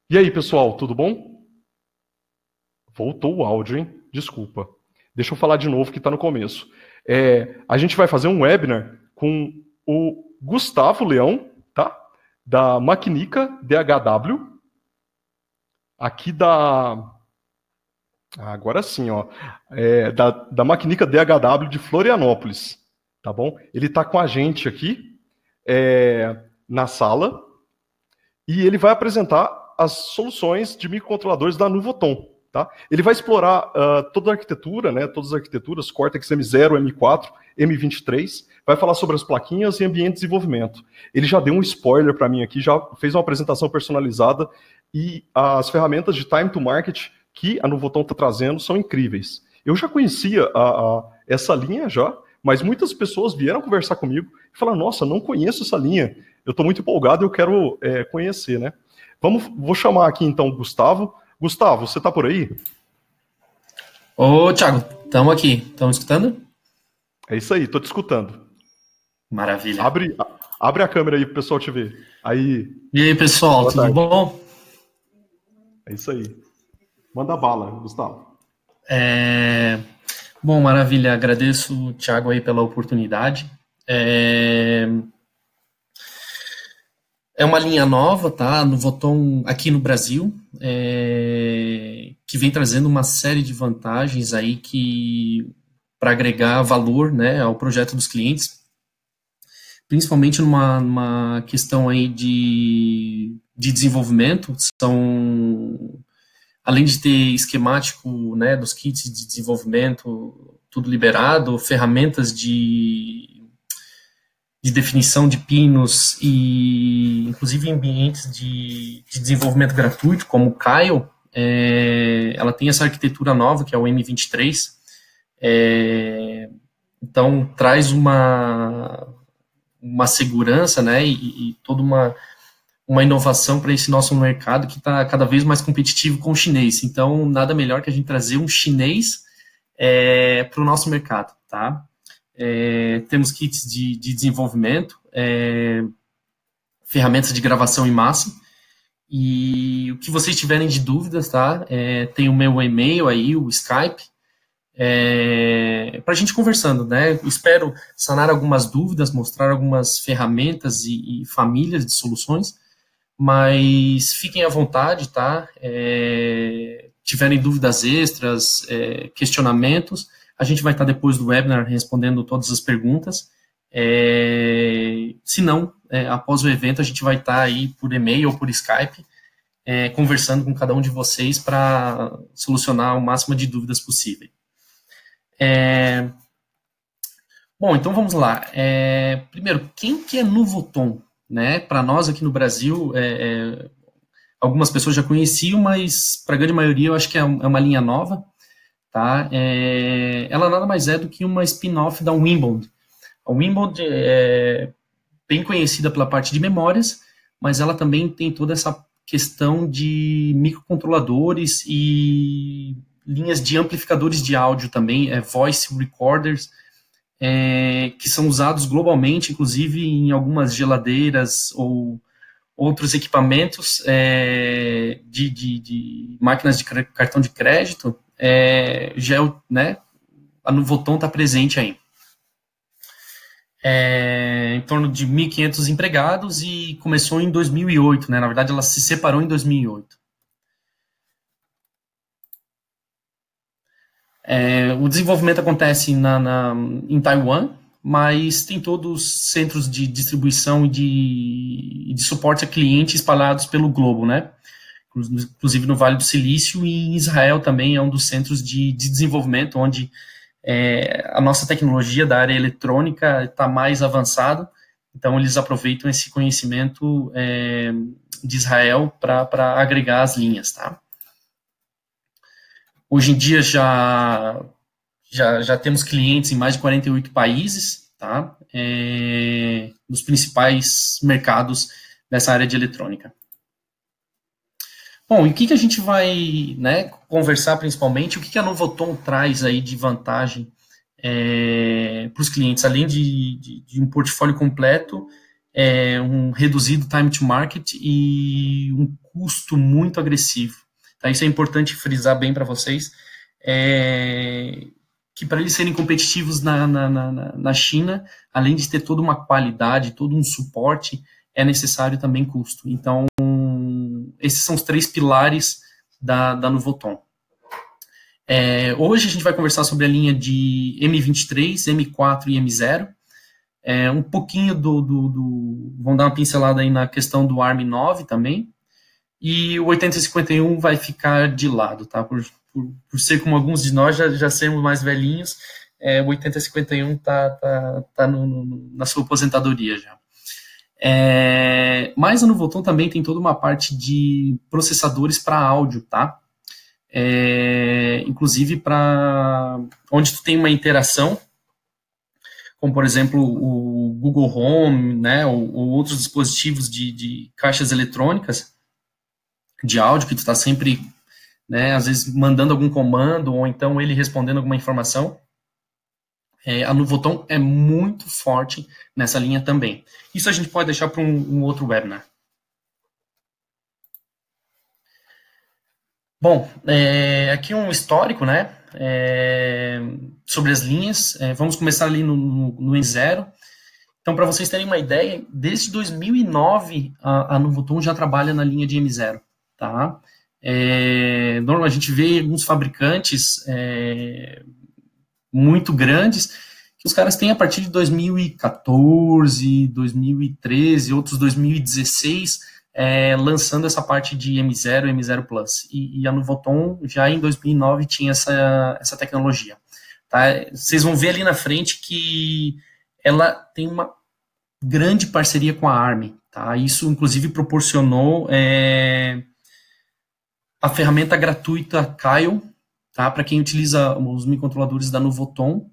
E aí, pessoal, tudo bom? Voltou o áudio, hein? Desculpa. Deixa eu falar de novo que está no começo. A gente vai fazer um webinar com o Gustavo Leão, tá? Da Maquinica DHW, aqui da... agora sim, ó. Da Maquinica DHW de Florianópolis, tá bom? Ele está com a gente aqui na sala e ele vai apresentar as soluções de microcontroladores da Nuvoton. Tá? Ele vai explorar toda a arquitetura, né, todas as arquiteturas, Cortex M0, M4, M23, vai falar sobre as plaquinhas e ambiente de desenvolvimento. Ele já deu um spoiler para mim aqui, já fez uma apresentação personalizada e as ferramentas de time to market que a Nuvoton está trazendo são incríveis. Eu já conhecia essa linha já, mas muitas pessoas vieram conversar comigo e falaram, nossa, não conheço essa linha, eu estou muito empolgado e eu quero conhecer, né? Vou chamar aqui então o Gustavo. Gustavo, você tá por aí? Ô, Thiago, estamos aqui. Estão escutando? É isso aí, tô te escutando. Maravilha. Abre a câmera aí pro pessoal te ver. Aí. E aí, pessoal, Boa tudo tarde. bom? É isso aí. Manda bala, Gustavo. Bom, maravilha. Agradeço, Thiago, aí pela oportunidade. É uma linha nova, tá? Nuvoton aqui no Brasil, que vem trazendo uma série de vantagens aí para agregar valor, né, ao projeto dos clientes, principalmente numa questão aí de desenvolvimento. Além de ter esquemático, né, dos kits de desenvolvimento, tudo liberado, ferramentas de definição de pinos e, inclusive, ambientes de desenvolvimento gratuito, como o Kyle, ela tem essa arquitetura nova, que é o M23, então traz uma segurança, né, e toda uma inovação para esse nosso mercado que está cada vez mais competitivo com o chinês. Então, nada melhor que a gente trazer um chinês para o nosso mercado, tá? Temos kits de desenvolvimento, ferramentas de gravação em massa, e o que vocês tiverem de dúvidas, tá? Tem o meu e-mail aí, o Skype, para a gente conversando, né? Espero sanar algumas dúvidas, mostrar algumas ferramentas e famílias de soluções, mas fiquem à vontade, tá? Tiverem dúvidas extras, questionamentos, a gente vai estar depois do webinar respondendo todas as perguntas. Se não, após o evento, a gente vai estar aí por e-mail ou por Skype, conversando com cada um de vocês para solucionar o máximo de dúvidas possível. Bom, então vamos lá. Primeiro, quem que é Nuvoton? Né? Para nós aqui no Brasil, algumas pessoas já conheciam, mas para a grande maioria eu acho que é uma linha nova. Tá? Ela nada mais é do que uma spin-off da Wimbond. A Wimbond é bem conhecida pela parte de memórias, mas ela também tem toda essa questão de microcontroladores e linhas de amplificadores de áudio também, voice recorders, que são usados globalmente, inclusive em algumas geladeiras ou outros equipamentos de máquinas de cartão de crédito. Né, a Nuvoton está presente aí. Em torno de 1.500 empregados e começou em 2008, né? Na verdade, ela se separou em 2008. O desenvolvimento acontece em Taiwan, mas tem todos os centros de distribuição e de suporte a clientes espalhados pelo globo, né? Inclusive no Vale do Silício, e em Israel também é um dos centros de desenvolvimento, onde a nossa tecnologia da área eletrônica está mais avançada, então eles aproveitam esse conhecimento de Israel para agregar as linhas, tá? Hoje em dia já temos clientes em mais de 48 países, tá? Nos principais mercados nessa área de eletrônica. Bom, e o que a gente vai, né, conversar principalmente, o que a Nuvoton traz aí de vantagem para os clientes, além de um portfólio completo um reduzido time to market e um custo muito agressivo. Tá? Isso é importante frisar bem para vocês, que para eles serem competitivos na China, além de ter toda uma qualidade, todo um suporte, é necessário também custo. Então, esses são os 3 pilares da Nuvoton. Hoje a gente vai conversar sobre a linha de M23, M4 e M0. Um pouquinho vamos dar uma pincelada aí na questão do ARM9 também. E o 8051 vai ficar de lado, tá? Por ser como alguns de nós já sermos mais velhinhos, o 8051 tá na sua aposentadoria já. Mas a Nuvoton também tem toda uma parte de processadores para áudio, tá? Inclusive para onde tu tem uma interação, como por exemplo o Google Home, né, ou outros dispositivos de caixas eletrônicas de áudio que tu está sempre, né, às vezes mandando algum comando ou então ele respondendo alguma informação. A Nuvoton é muito forte nessa linha também. Isso a gente pode deixar para um outro webinar. Bom, aqui um histórico, né, sobre as linhas. Vamos começar ali no M0. Então, para vocês terem uma ideia, desde 2009 a Nuvoton já trabalha na linha de M0, tá? Normalmente a gente vê alguns fabricantes muito grandes que os caras têm a partir de 2014, 2013, outros 2016, lançando essa parte de M0 e M0 Plus. E a Nuvoton já em 2009 tinha essa tecnologia. Tá? Vocês vão ver ali na frente que ela tem uma grande parceria com a ARM. Tá? Isso, inclusive, proporcionou a ferramenta gratuita Kyle, tá? Para quem utiliza os microcontroladores da Nuvoton.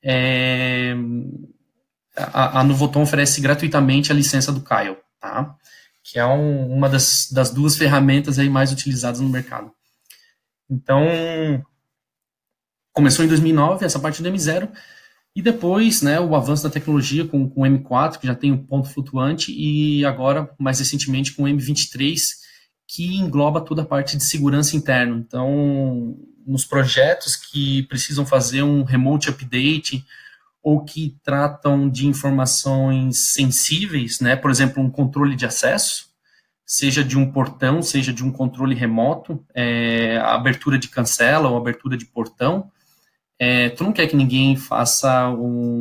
A Nuvoton oferece gratuitamente a licença do Kyle, tá? Que é uma das 2 ferramentas aí mais utilizadas no mercado. Então, começou em 2009 essa parte do M0, e depois, né, o avanço da tecnologia com o M4, que já tem um ponto flutuante, e agora, mais recentemente, com o M23, que engloba toda a parte de segurança interna. Então, nos projetos que precisam fazer um remote update ou que tratam de informações sensíveis, né, por exemplo, um controle de acesso, seja de um portão, seja de um controle remoto, a abertura de cancela ou abertura de portão, tu não quer que ninguém faça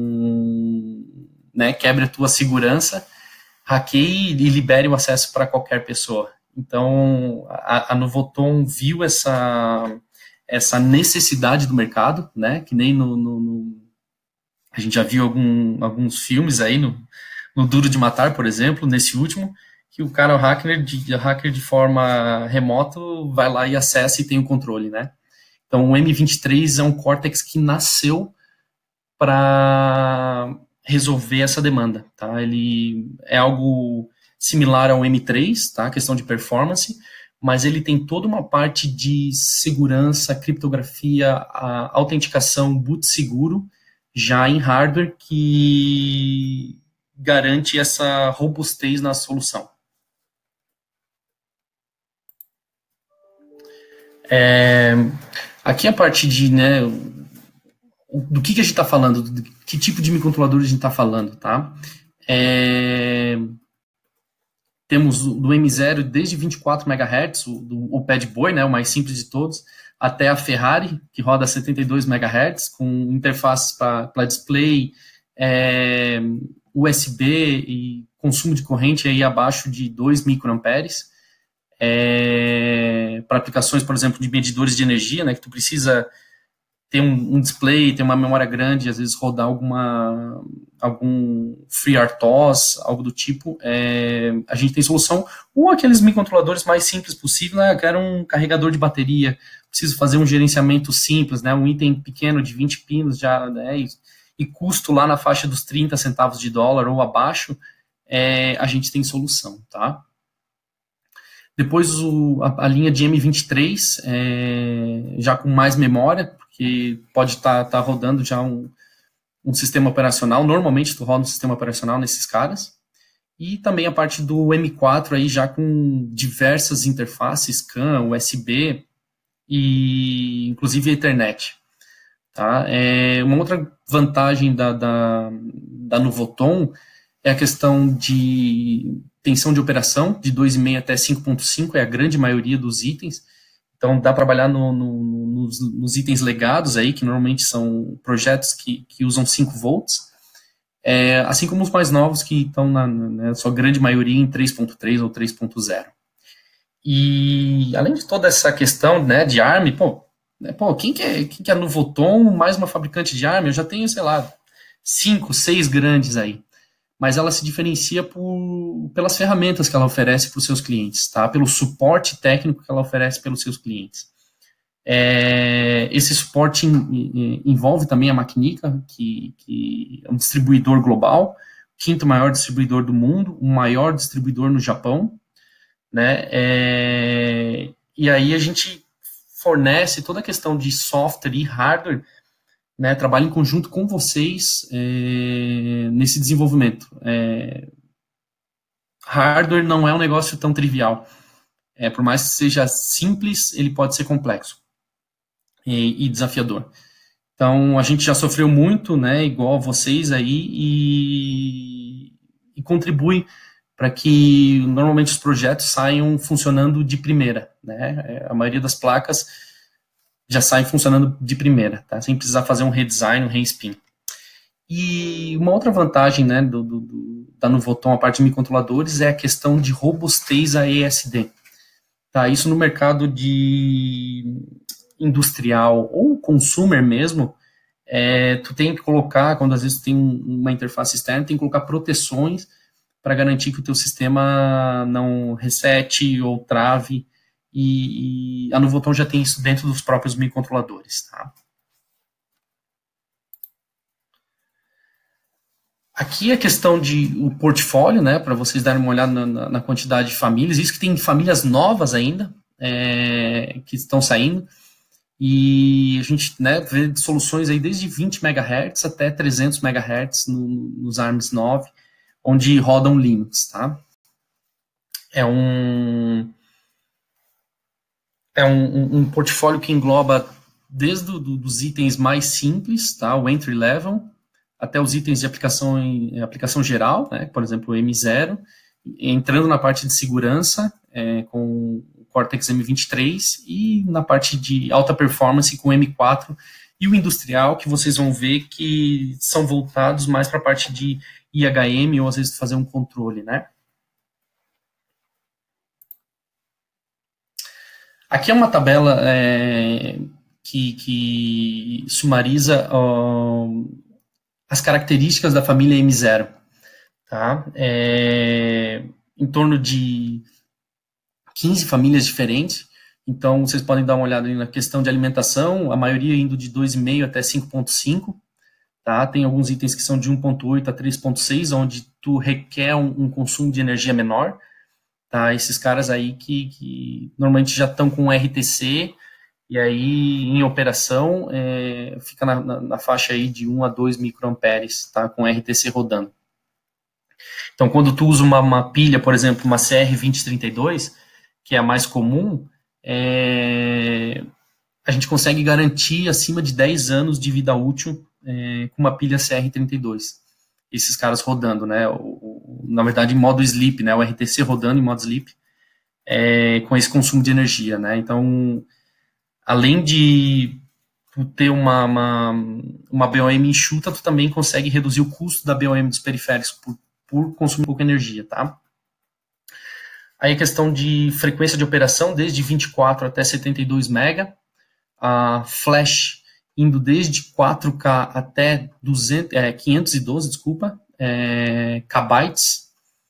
né, quebre a tua segurança, hackeie e libere o acesso para qualquer pessoa. Então, a Nuvoton viu essa necessidade do mercado, né, que nem a gente já viu alguns filmes aí no Duro de Matar, por exemplo, nesse último, que o cara, o hacker de forma remota, vai lá e acessa e tem o controle, né. Então, o M23 é um Cortex que nasceu para resolver essa demanda, tá? Ele é algo similar ao M3, tá? Questão de performance, mas ele tem toda uma parte de segurança, criptografia, autenticação, boot seguro, já em hardware, que garante essa robustez na solução. Aqui a parte de, né, do que a gente está falando, do que tipo de microcontrolador a gente está falando, tá? Temos do M0 desde 24 MHz, o Pad Boy, né, o mais simples de todos, até a Ferrari, que roda 72 MHz, com interfaces para display, USB e consumo de corrente aí abaixo de 2 microamperes, para aplicações, por exemplo, de medidores de energia, né, que tu precisa ter um display, ter uma memória grande, às vezes rodar algum FreeRTOS, algo do tipo, a gente tem solução, ou aqueles microcontroladores mais simples possível, né, eu quero um carregador de bateria, preciso fazer um gerenciamento simples, né, um item pequeno de 20 pinos já, né, e custo lá na faixa dos 30 centavos de dólar ou abaixo, a gente tem solução, tá? Depois a linha de M23, já com mais memória, porque pode estar rodando já um sistema operacional. Normalmente tu roda um sistema operacional nesses caras. e também a parte do M4 aí já com diversas interfaces, CAN, USB e inclusive Ethernet. Tá? Uma outra vantagem da Nuvoton é a questão de tensão de operação, de 2,5 até 5,5, é a grande maioria dos itens. Então, dá para trabalhar nos itens legados aí, que normalmente são projetos que usam 5 volts, assim como os mais novos, que estão na sua grande maioria em 3.3 ou 3.0. E, além de toda essa questão, né, de ARM, quem que é a Nuvoton mais uma fabricante de ARM? Eu já tenho, sei lá, 5, 6 grandes aí. Mas ela se diferencia pelas ferramentas que ela oferece para os seus clientes, tá? Pelo suporte técnico que ela oferece pelos seus clientes. Esse suporte envolve também a Macnica, que é um distribuidor global, o 5º maior distribuidor do mundo, o maior distribuidor no Japão, né? E aí a gente fornece toda a questão de software e hardware, né, trabalha em conjunto com vocês nesse desenvolvimento. Hardware não é um negócio tão trivial. Por mais que seja simples, ele pode ser complexo e desafiador. Então, a gente já sofreu muito, né, igual vocês aí, e contribui para que, normalmente, os projetos saiam funcionando de primeira, né? A maioria das placas já saem funcionando de primeira, tá? Sem precisar fazer um redesign, um respin. E uma outra vantagem, né, da Nuvoton, a parte de microcontroladores, é a questão de robustez a ESD. Tá? Isso no mercado de industrial ou consumer mesmo, tu tem que colocar, quando às vezes tu tem uma interface externa, tem que colocar proteções para garantir que o teu sistema não resete ou trave, e a Nuvoton já tem isso dentro dos próprios microcontroladores, tá? Aqui a questão o portfólio, né, para vocês darem uma olhada na quantidade de famílias, isso que tem famílias novas ainda, que estão saindo, e a gente, né, vê soluções aí desde 20 MHz até 300 MHz nos ARMS 9, onde rodam Linux, tá? É um portfólio que engloba desde dos itens mais simples, tá, o entry level, até os itens de aplicação geral, né, por exemplo, o M0, entrando na parte de segurança, com o Cortex M23, e na parte de alta performance com o M4, e o industrial, que vocês vão ver que são voltados mais para a parte de IHM, ou às vezes fazer um controle, né. Aqui é uma tabela que sumariza as características da família M0. Tá? Em torno de 15 famílias diferentes. Então, vocês podem dar uma olhada na questão de alimentação, a maioria indo de 2,5 até 5,5. Tá? Tem alguns itens que são de 1,8 a 3,6, onde tu requer um consumo de energia menor. Tá, esses caras aí que normalmente já estão com RTC, e aí em operação fica na faixa aí de 1 a 2 microamperes, tá, com RTC rodando. Então, quando tu usa uma pilha, por exemplo, uma CR2032, que é a mais comum, a gente consegue garantir acima de 10 anos de vida útil com uma pilha CR32. Esses caras rodando, né, na verdade em modo sleep, né, o RTC rodando em modo sleep, com esse consumo de energia, né, então, além de tu ter uma BOM enxuta, tu também consegue reduzir o custo da BOM dos periféricos por consumir pouca energia, tá. Aí a questão de frequência de operação, desde 24 até 72 MB, a flash indo desde 4K até 512, kbytes,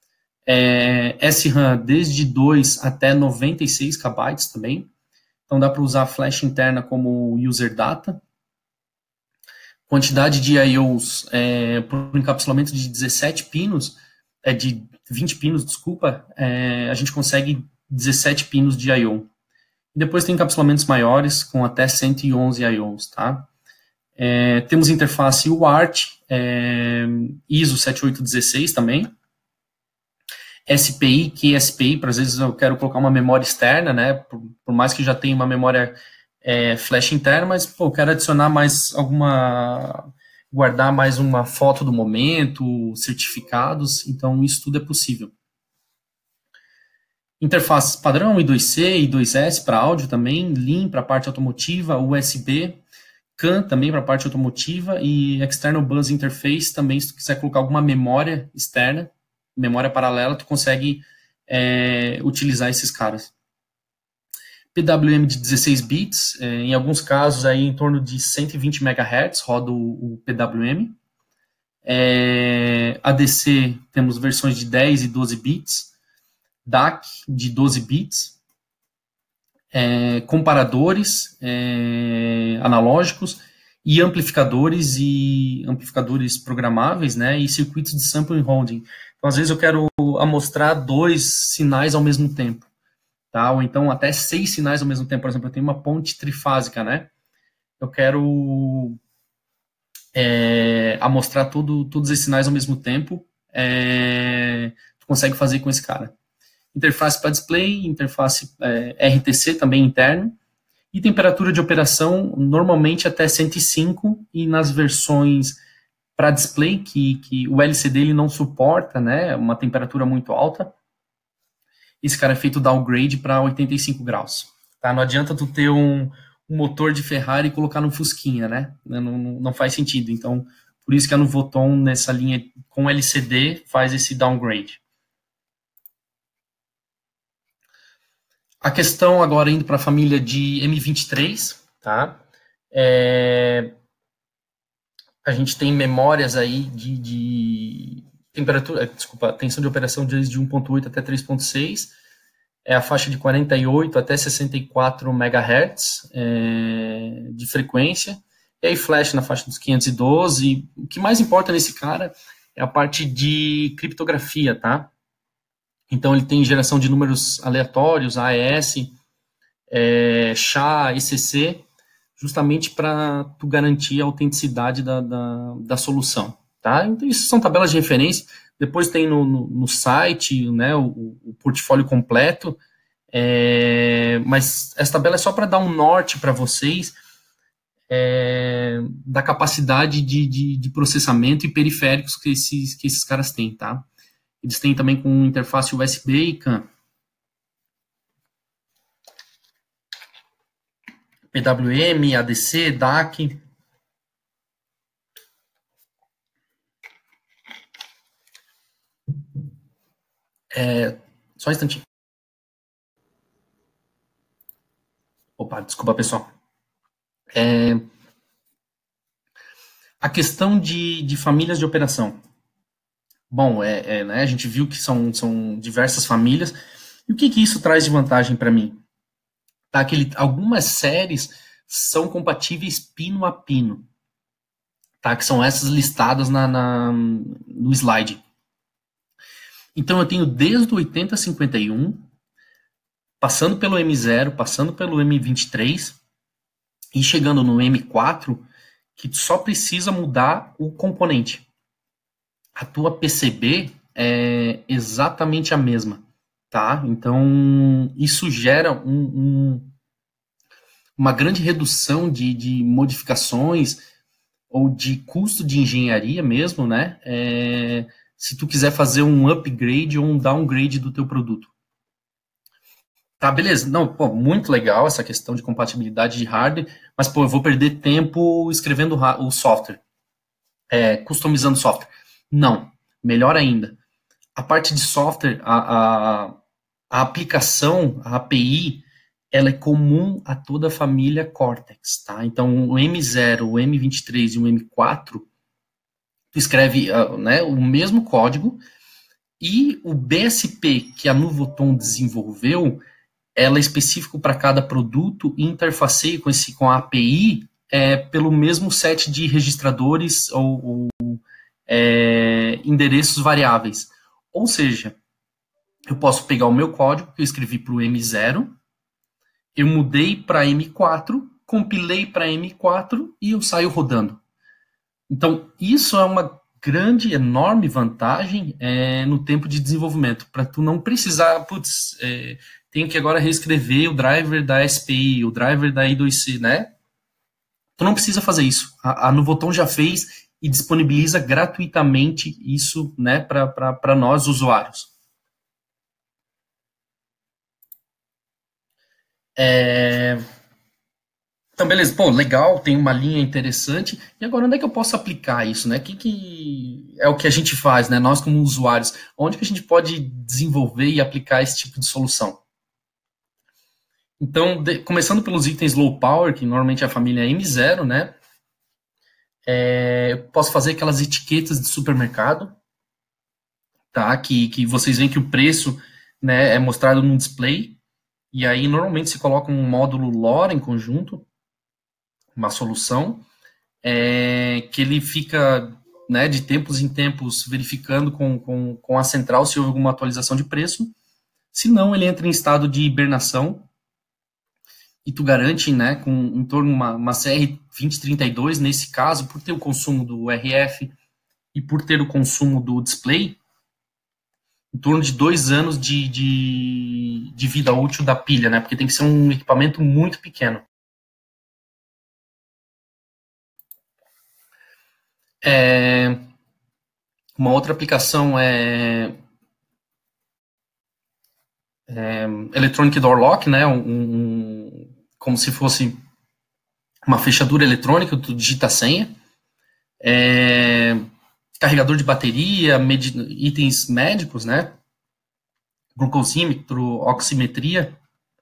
SRAM desde 2 até 96 KB também, então dá para usar a flash interna como user data. Quantidade de IOs por encapsulamento de 17 pinos, de 20 pinos, a gente consegue 17 pinos de I/O. Depois tem encapsulamentos maiores com até 111 IOs, tá? Temos interface UART, ISO 7816 também. SPI, QSPI, para às vezes eu quero colocar uma memória externa, né? Por mais que já tenha uma memória flash interna, mas pô, eu quero adicionar mais guardar mais uma foto do momento, certificados, então isso tudo é possível. Interfaces padrão, I2C, I2S para áudio também, LIN para a parte automotiva, USB, CAN também para a parte automotiva e External Bus Interface também, se tu quiser colocar alguma memória externa, memória paralela, tu consegue utilizar esses caras. PWM de 16 bits, em alguns casos aí em torno de 120 MHz roda o PWM. ADC temos versões de 10 e 12 bits. DAC de 12 bits, comparadores analógicos e amplificadores programáveis, né, e circuitos de sampling holding. Então, às vezes eu quero amostrar 2 sinais ao mesmo tempo, tá? Ou então até 6 sinais ao mesmo tempo. Por exemplo, eu tenho uma ponte trifásica, né? Eu quero amostrar todos esses sinais ao mesmo tempo. Tu consegue fazer com esse cara. Interface para display, interface RTC também interno, e temperatura de operação normalmente até 105, e nas versões para display, que o LCD ele não suporta, né, uma temperatura muito alta, esse cara é feito downgrade para 85 graus. Tá? Não adianta tu ter um motor de Ferrari e colocar no Fusquinha, né? Não faz sentido. Então, por isso que a Nuvoton, nessa linha com LCD, faz esse downgrade. A questão agora indo para a família de M23, tá? A gente tem memórias aí de temperatura, tensão de operação desde 1.8 até 3.6, a faixa de 48 até 64 MHz de frequência, e aí flash na faixa dos 512. O que mais importa nesse cara é a parte de criptografia, tá? Então, ele tem geração de números aleatórios, AES, SHA, ECC, justamente para tu garantir a autenticidade da solução. Tá? Então, isso são tabelas de referência. Depois tem no site, né, o portfólio completo, mas essa tabela é só para dar um norte para vocês da capacidade de processamento e periféricos que esses caras têm, tá? Eles têm também com interface USB e CAN. PWM, ADC, DAC. Só um instantinho. Opa, desculpa, pessoal. A questão de famílias de operação. Bom, né, a gente viu que são diversas famílias. E o que isso traz de vantagem para mim? Tá, algumas séries são compatíveis pino a pino. Tá, que são essas listadas no slide. Então, eu tenho desde o 8051, passando pelo M0, passando pelo M23, e chegando no M4, que só precisa mudar o componente. A tua PCB é exatamente a mesma, tá? Então, isso gera uma grande redução de modificações ou de custo de engenharia mesmo, né? Se tu quiser fazer um upgrade ou um downgrade do teu produto. Tá, beleza. Não, pô, muito legal essa questão de compatibilidade de hardware, mas, pô, eu vou perder tempo escrevendo o software, customizando o software. Não, melhor ainda. A parte de software, a aplicação, a API, ela é comum a toda a família Cortex, tá? Então, o M0, o M23 e o M4, tu escreve né, o mesmo código, e o BSP que a Nuvoton desenvolveu, ela é específico para cada produto e interfaceia com a API pelo mesmo set de registradores ou endereços variáveis. Ou seja, eu posso pegar o meu código que eu escrevi para o M0, eu mudei para M4, compilei para M4 e eu saio rodando. Então, isso é uma grande, enorme vantagem no tempo de desenvolvimento, para tu não precisar, tenho que agora reescrever o driver da SPI, o driver da I2C, né? Tu não precisa fazer isso. A Nuvoton já fez e disponibiliza gratuitamente isso, né, para nós, usuários. Então, beleza. Pô, legal, tem uma linha interessante. E agora, onde é que eu posso aplicar isso, né? Que é o que a gente faz, né? Nós, como usuários, onde que a gente pode desenvolver e aplicar esse tipo de solução? Então, começando pelos itens low power, que normalmente é a família M0, né? Eu posso fazer aquelas etiquetas de supermercado, tá? Que vocês veem que o preço, né, é mostrado no display, e aí normalmente se coloca um módulo LoRa em conjunto, uma solução, que ele fica, né, de tempos em tempos verificando com a central se houve alguma atualização de preço. Se não, ele entra em estado de hibernação e tu garante, né, com em torno de uma CR2032, nesse caso, por ter o consumo do RF e por ter o consumo do display, em torno de 2 anos de vida útil da pilha, né, porque tem que ser um equipamento muito pequeno. Uma outra aplicação é Electronic Door Lock, né, como se fosse uma fechadura eletrônica, tu digita a senha, carregador de bateria, itens médicos, né, glucosímetro, oximetria.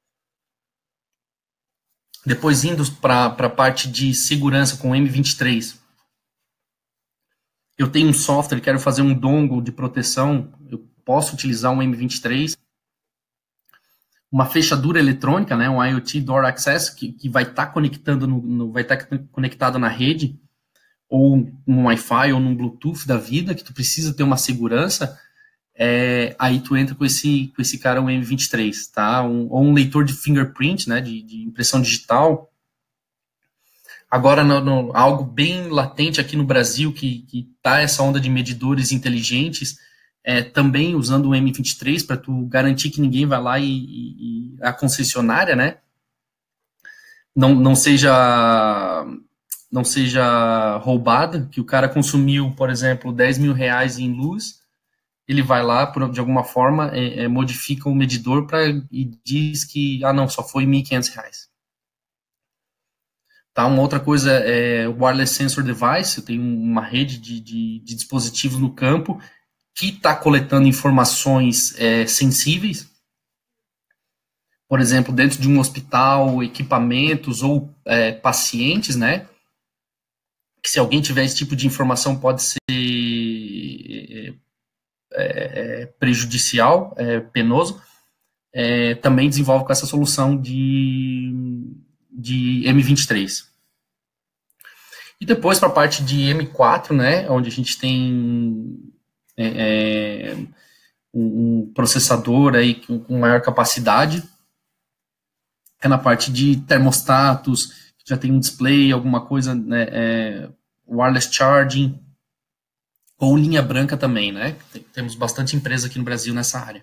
Depois indo para a parte de segurança com o M23, eu tenho um software, quero fazer um dongle de proteção, eu posso utilizar um M23, uma fechadura eletrônica, né, um IoT Door Access, que vai estar conectando vai estar conectado na rede, ou no Wi-Fi, ou no Bluetooth da vida, que tu precisa ter uma segurança, aí tu entra com esse cara, um M23, tá? Ou um leitor de fingerprint, né, de impressão digital. Agora, algo bem latente aqui no Brasil, que tá essa onda de medidores inteligentes, também usando o M23 para tu garantir que ninguém vai lá e a concessionária, né, não seja roubada, que o cara consumiu, por exemplo, 10 mil reais em luz, ele vai lá, de alguma forma, modifica o medidor e diz que, não, só foi 1.500 reais. Tá? Uma outra coisa é o Wireless Sensor Device, eu tenho uma rede de dispositivos no campo que está coletando informações sensíveis, por exemplo, dentro de um hospital, equipamentos ou pacientes, né? Que se alguém tiver esse tipo de informação pode ser prejudicial, penoso, também desenvolve com essa solução de M23. E depois para a parte de M4, né, onde a gente tem um processador aí com maior capacidade, na parte de termostatos, já tem um display, alguma coisa, né, wireless charging, ou linha branca também, né? Temos bastante empresa aqui no Brasil nessa área.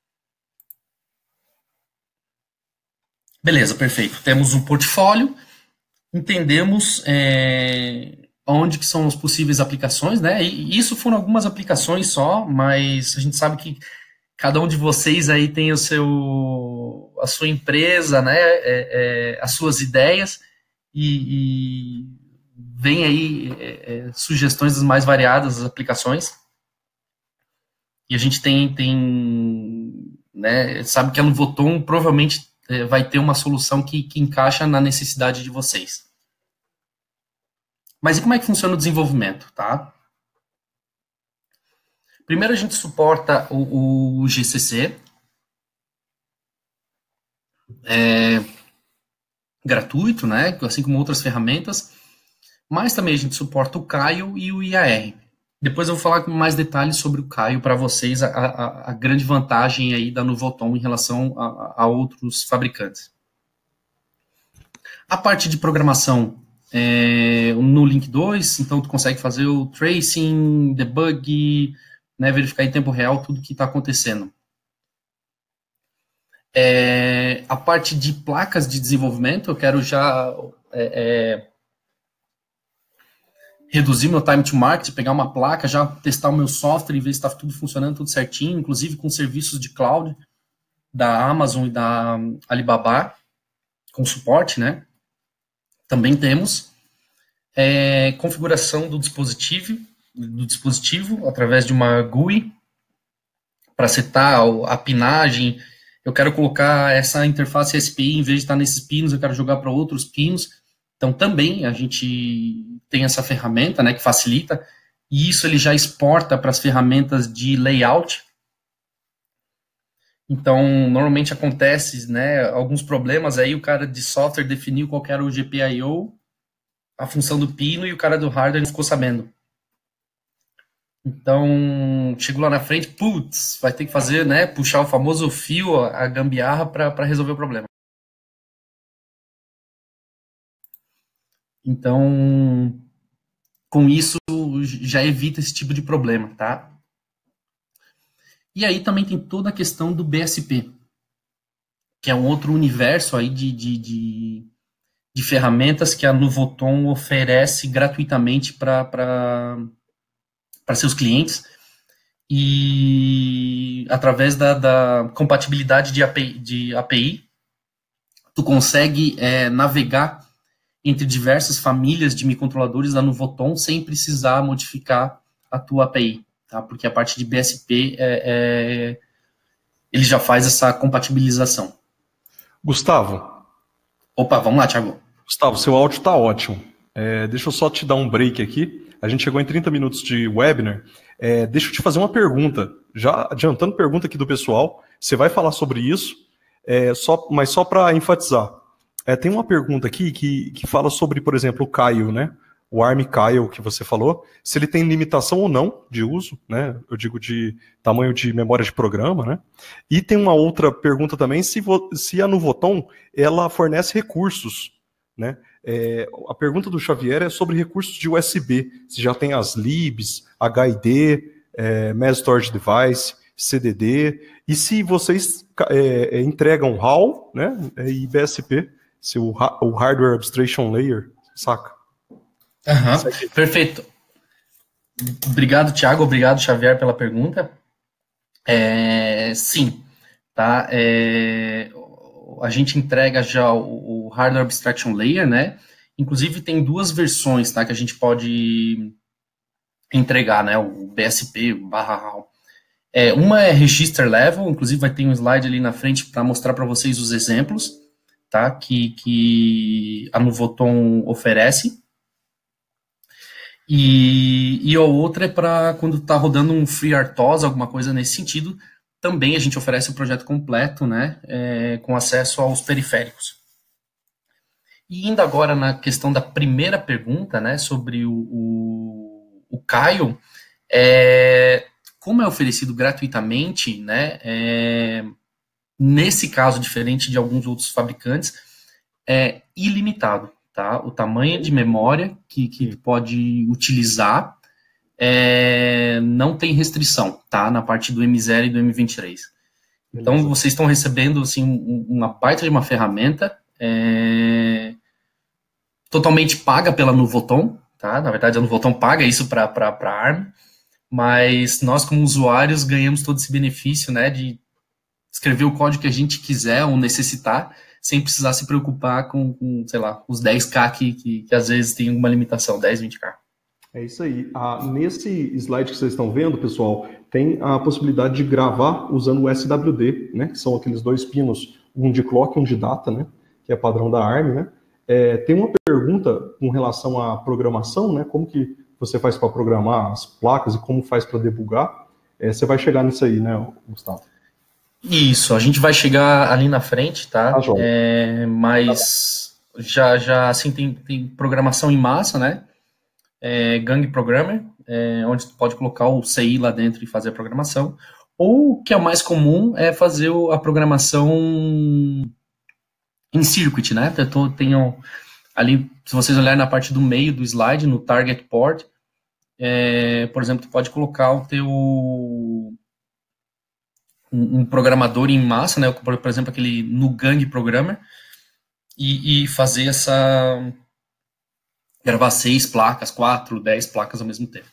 Beleza, perfeito. Temos um portfólio, entendemos onde que são as possíveis aplicações, né? E isso foram algumas aplicações só, mas a gente sabe que cada um de vocês aí tem a sua empresa, né? As suas ideias e vem aí sugestões das mais variadas aplicações. E a gente né, sabe que a Nuvoton provavelmente vai ter uma solução que encaixa na necessidade de vocês. Mas e como é que funciona o desenvolvimento, tá? Primeiro a gente suporta o GCC, gratuito, né, assim como outras ferramentas, mas também a gente suporta o CAIO e o IAR. Depois eu vou falar com mais detalhes sobre o CAIO para vocês, a grande vantagem aí da Nuvoton em relação a outros fabricantes. A parte de programação no Link 2, então tu consegue fazer o tracing, debug, né, verificar em tempo real tudo que está acontecendo. A parte de placas de desenvolvimento, eu quero já reduzir meu time to market, pegar uma placa, já testar o meu software e ver se está tudo funcionando, tudo certinho, inclusive com serviços de cloud da Amazon e da Alibaba, com suporte, né? Também temos configuração do dispositivo através de uma GUI para setar a pinagem. Eu quero colocar essa interface SPI, em vez de estar nesses pinos, eu quero jogar para outros pinos. Então, também a gente tem essa ferramenta, né, que facilita, e isso ele já exporta para as ferramentas de layout. Então, normalmente acontece, né, alguns problemas aí, o cara de software definiu qual era o GPIO, a função do pino, e o cara do hardware não ficou sabendo. Então, chego lá na frente, putz, vai ter que fazer, né, puxar o famoso fio, a gambiarra, para resolver o problema. Então, com isso, já evita esse tipo de problema, tá? E aí também tem toda a questão do BSP, que é um outro universo aí de ferramentas que a Nuvoton oferece gratuitamente para seus clientes, e através da compatibilidade de API, tu consegue navegar entre diversas famílias de microcontroladores da Nuvoton sem precisar modificar a tua API, tá? Porque a parte de BSP ele já faz essa compatibilização. Gustavo. Opa, vamos lá, Thiago. Gustavo, seu áudio está ótimo. Deixa eu só te dar um break aqui. A gente chegou em 30 minutos de webinar. Deixa eu te fazer uma pergunta. Já adiantando pergunta aqui do pessoal. Você vai falar sobre isso, mas só para enfatizar. Tem uma pergunta aqui que fala sobre, por exemplo, o Kyle, né? O ARM Kyle que você falou, se ele tem limitação ou não de uso, né? Eu digo de tamanho de memória de programa, né? E tem uma outra pergunta também, se a Nuvoton, ela fornece recursos, né? A pergunta do Xavier é sobre recursos de USB, se já tem as libs, HID, Mass Storage Device, CDD, e se vocês entregam HAL, né? E BSP, se o Hardware Abstraction Layer, saca? Uhum, perfeito. Obrigado, Thiago. Obrigado, Xavier, pela pergunta. Sim, tá? A gente entrega já o Hardware Abstraction Layer, né? Inclusive tem duas versões, tá? Que a gente pode entregar, né? O BSP/HAL. Uma é Register Level, inclusive vai ter um slide ali na frente para mostrar para vocês os exemplos, tá? Que a Nuvoton oferece. E a outra é para quando está rodando um FreeRTOS, alguma coisa nesse sentido. Também a gente oferece o projeto completo, né, com acesso aos periféricos. E indo agora na questão da primeira pergunta, né, sobre o Kyle, como é oferecido gratuitamente, né, nesse caso, diferente de alguns outros fabricantes, é ilimitado. Tá? O tamanho de memória que pode utilizar não tem restrição, tá? Na parte do M0 e do M23. Então, beleza. Vocês estão recebendo assim, uma baita de uma ferramenta totalmente paga pela Nuvoton, tá? Na verdade, a Nuvoton paga isso para a ARM, mas nós, como usuários, ganhamos todo esse benefício, né, de escrever o código que a gente quiser ou necessitar, sem precisar se preocupar com sei lá, os 10K que às vezes tem alguma limitação, 10, 20K. É isso aí. Nesse slide que vocês estão vendo, pessoal, tem a possibilidade de gravar usando o SWD, né? Que são aqueles dois pinos, um de clock e um de data, né? Que é padrão da ARM, né? Tem uma pergunta com relação à programação, né? Como que você faz para programar as placas e como faz para debugar? Você vai chegar nisso aí, né, Gustavo? Isso, a gente vai chegar ali na frente, tá? Mas já assim tem programação em massa, né? Gang Programmer, onde tu pode colocar o CI lá dentro e fazer a programação. Ou o que é o mais comum é fazer a programação em circuit, né? Ali, se vocês olharem na parte do meio do slide, no Target Port, por exemplo, tu pode colocar o teu um programador em massa, né? Por exemplo, aquele Nugang Programmer, e fazer gravar 6 placas, 4, 10 placas ao mesmo tempo.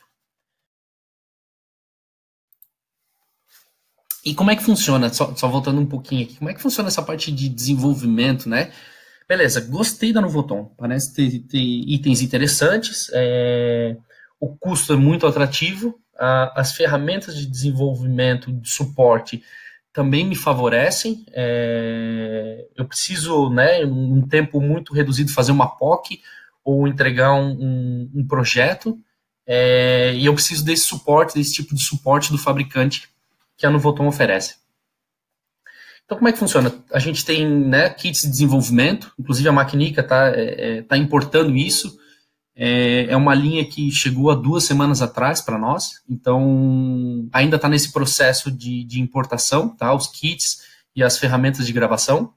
E como é que funciona, só voltando um pouquinho aqui, como é que funciona essa parte de desenvolvimento, né? Beleza, gostei da Nuvoton, parece ter itens interessantes, o custo é muito atrativo, as ferramentas de desenvolvimento, de suporte, também me favorecem, eu preciso, né, em um tempo muito reduzido, fazer uma POC, ou entregar um projeto, e eu preciso desse suporte, desse tipo de suporte do fabricante que a Nuvoton oferece. Então, como é que funciona? A gente tem, né, kits de desenvolvimento, inclusive a Maquinica tá importando isso, é uma linha que chegou há 2 semanas atrás para nós, então ainda está nesse processo de importação, tá? Os kits e as ferramentas de gravação.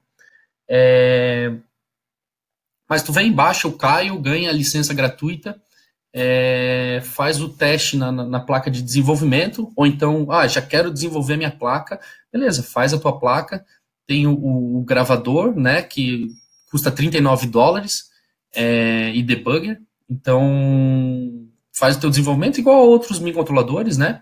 Mas tu vem, baixa o Caio, ganha a licença gratuita, faz o teste na placa de desenvolvimento, ou então, já quero desenvolver minha placa, beleza, faz a tua placa, tem o gravador, né, que custa $39, e debugger, então faz o teu desenvolvimento igual a outros microcontroladores, né,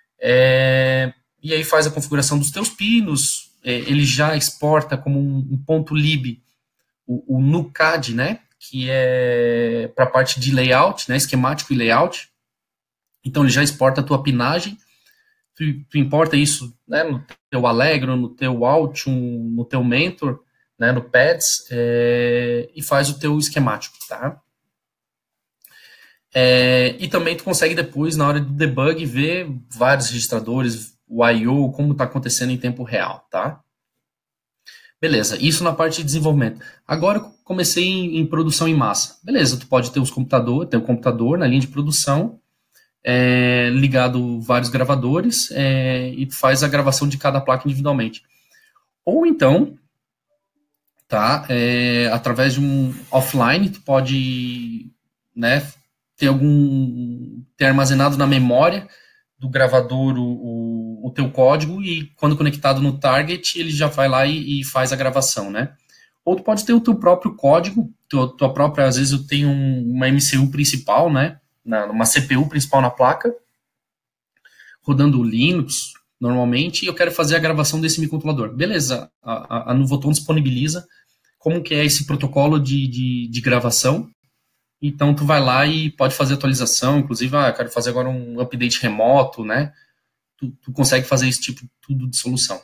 e aí faz a configuração dos teus pinos, ele já exporta como um ponto lib o NuCAD, né, que é para a parte de layout, né, esquemático e layout. Então, ele já exporta a tua pinagem, tu importa isso, né, no teu Allegro, no teu Altium, no teu Mentor, né, no Pads, e faz o teu esquemático, tá? E também tu consegue depois, na hora do debug, ver vários registradores, o I/O, como está acontecendo em tempo real, tá? Beleza, isso na parte de desenvolvimento. Agora eu comecei em produção em massa. Beleza, tu pode ter um computador na linha de produção, ligado vários gravadores, e tu faz a gravação de cada placa individualmente. Ou então, tá, através de um offline, tu pode, né, ter armazenado na memória do gravador o teu código, e quando conectado no target, ele já vai lá e faz a gravação, né? Ou tu pode ter o teu próprio código, tua própria, às vezes eu tenho uma MCU principal, né? Uma CPU principal na placa, rodando o Linux, normalmente, e eu quero fazer a gravação desse microcontrolador. Beleza, a Nuvoton disponibiliza como que é esse protocolo de gravação. Então, tu vai lá e pode fazer atualização, inclusive, eu quero fazer agora um update remoto, né? Tu consegue fazer esse tipo tudo de solução.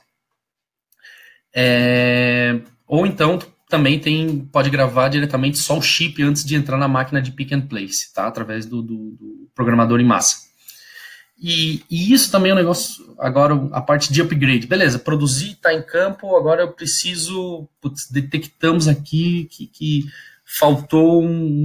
Ou então, tu também pode gravar diretamente só o chip antes de entrar na máquina de pick and place, tá? Através do programador em massa. E isso também é um negócio, agora a parte de upgrade. Beleza, produzir, tá em campo, agora eu preciso, detectamos aqui que faltou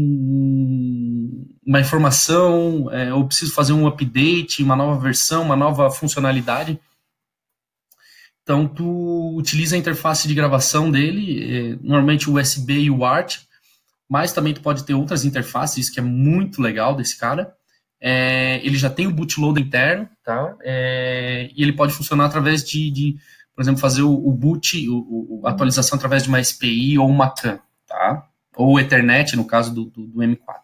uma informação, ou preciso fazer um update, uma nova versão, uma nova funcionalidade. Então, tu utiliza a interface de gravação dele, normalmente o USB e o ART, mas também tu pode ter outras interfaces, isso que é muito legal desse cara. Ele já tem o bootloader interno, tá? E ele pode funcionar através por exemplo, fazer o boot, a atualização através de uma SPI ou uma CAN, tá? Ou Ethernet, no caso do M4.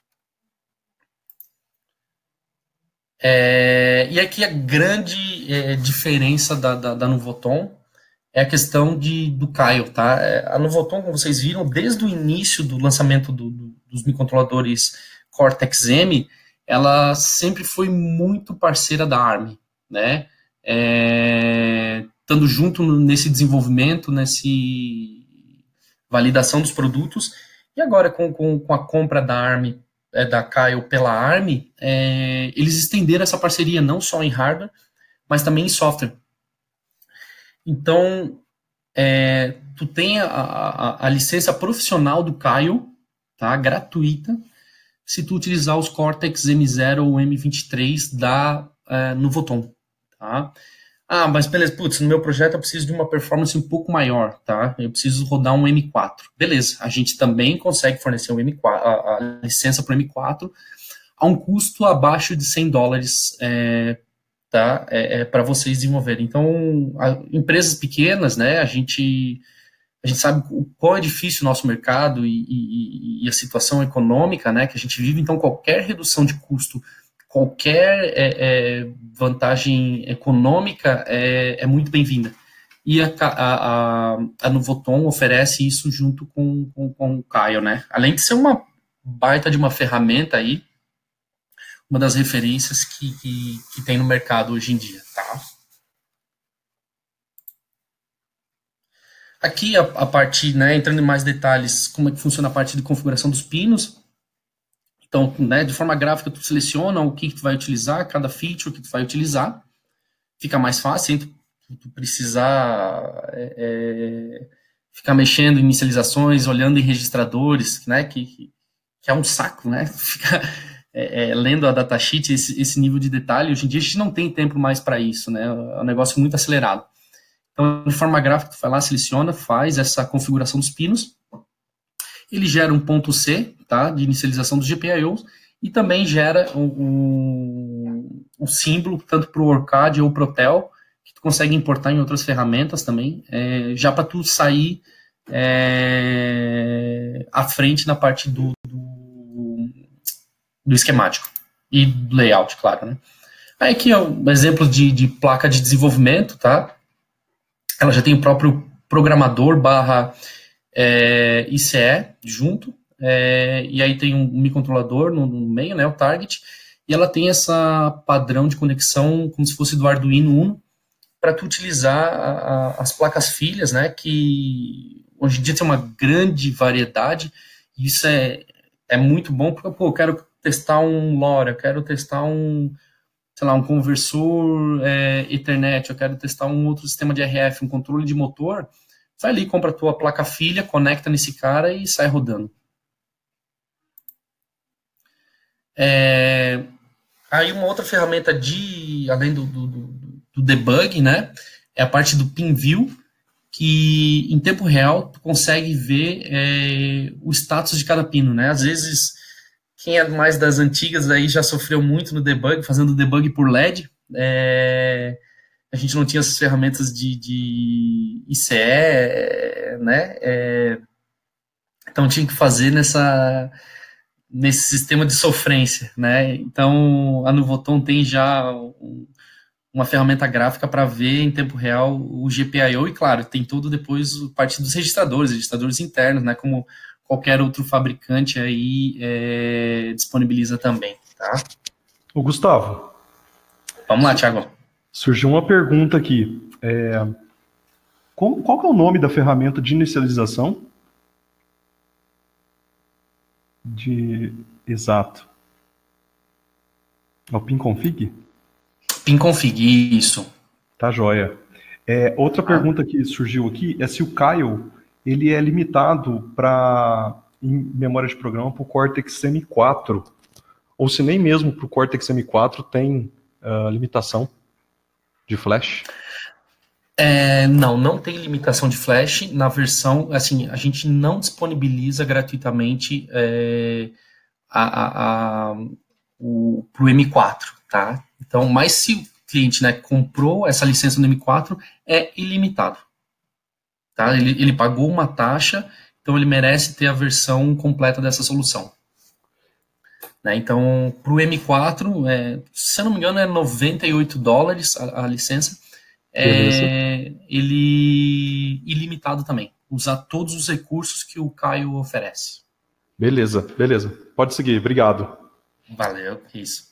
E aqui a grande diferença da Nuvoton é a questão do Caio, tá? A Nuvoton, como vocês viram, desde o início do lançamento dos microcontroladores Cortex-M, ela sempre foi muito parceira da ARM, né? Estando junto nesse desenvolvimento, validação dos produtos, e agora com a compra da ARM, da Caio pela ARM, eles estenderam essa parceria não só em hardware, mas também em software. Então, tu tem a licença profissional do Caio, tá, gratuita, se tu utilizar os Cortex M0 ou M23 da Nuvoton, tá? Mas beleza, putz, no meu projeto eu preciso de uma performance um pouco maior, tá? Eu preciso rodar um M4. Beleza, a gente também consegue fornecer um M4, a licença para o M4 a um custo abaixo de $100, tá? Para vocês desenvolverem. Então, empresas pequenas, né? A gente sabe o quão é difícil o nosso mercado e a situação econômica, né? Que a gente vive. Então, qualquer redução de custo, qualquer vantagem econômica é muito bem-vinda. E a Nuvoton oferece isso junto com o Caio, né? Além de ser uma baita de uma ferramenta aí, uma das referências que tem no mercado hoje em dia, tá? Aqui a parte, né, entrando em mais detalhes, como é que funciona a parte de configuração dos pinos. Então, né, de forma gráfica, tu seleciona o que tu vai utilizar, cada feature que tu vai utilizar. Fica mais fácil, hein? Tu precisar ficar mexendo em inicializações, olhando em registradores, né, que é um saco, né? Ficar lendo a datasheet, esse nível de detalhe. Hoje em dia a gente não tem tempo mais para isso, né? É um negócio muito acelerado. Então, de forma gráfica, tu vai lá, seleciona, faz essa configuração dos pinos. Ele gera um ponto C, tá, de inicialização dos GPIOs, e também gera um símbolo, tanto para o OrCAD ou Protel, que tu consegue importar em outras ferramentas também, já para tu sair à frente na parte do esquemático e do layout, claro, né? Aí aqui é um exemplo de placa de desenvolvimento, tá? Ela já tem o próprio programador / ICE junto, e aí tem um microcontrolador no meio, né, o target, e ela tem essa padrão de conexão como se fosse do Arduino Uno, para tu utilizar as placas filhas, né, que hoje em dia tem uma grande variedade, e isso é muito bom, porque, pô, eu quero testar um LoRa, eu quero testar sei lá, um conversor Ethernet, eu quero testar um outro sistema de RF, um controle de motor, vai ali, compra a tua placa filha, conecta nesse cara e sai rodando. Aí uma outra ferramenta além do debug, né, é a parte do PinView, que em tempo real tu consegue ver o status de cada pino, né? Às vezes, quem é mais das antigas aí já sofreu muito no debug, fazendo debug por LED. A gente não tinha essas ferramentas de ICE, né? Então tinha que fazer nesse sistema de sofrência, né? Então a Nuvoton tem já uma ferramenta gráfica para ver em tempo real o GPIO e, claro, tem tudo depois parte dos registradores internos, né? Como qualquer outro fabricante aí disponibiliza também, tá? Ô, Gustavo. Vamos lá, Thiago. Surgiu uma pergunta aqui. Qual que é o nome da ferramenta de inicialização? Exato. É o PinConfig? PinConfig, isso. Tá joia. Outra pergunta que surgiu aqui é se o Caio ele é limitado em memória de programa para o Cortex M4, ou se nem mesmo para o Cortex M4 tem limitação de flash? Não tem limitação de flash. Na versão, assim, a gente não disponibiliza gratuitamente para o M4, tá? Então, mas se o cliente, né, comprou essa licença no M4, é ilimitado. Tá? Ele pagou uma taxa, então ele merece ter a versão completa dessa solução. Né? Então, para o M4, se eu não me engano, é $98 a licença. Ele ilimitado também. Usar todos os recursos que o Caio oferece. Beleza. Pode seguir, obrigado. Valeu, isso.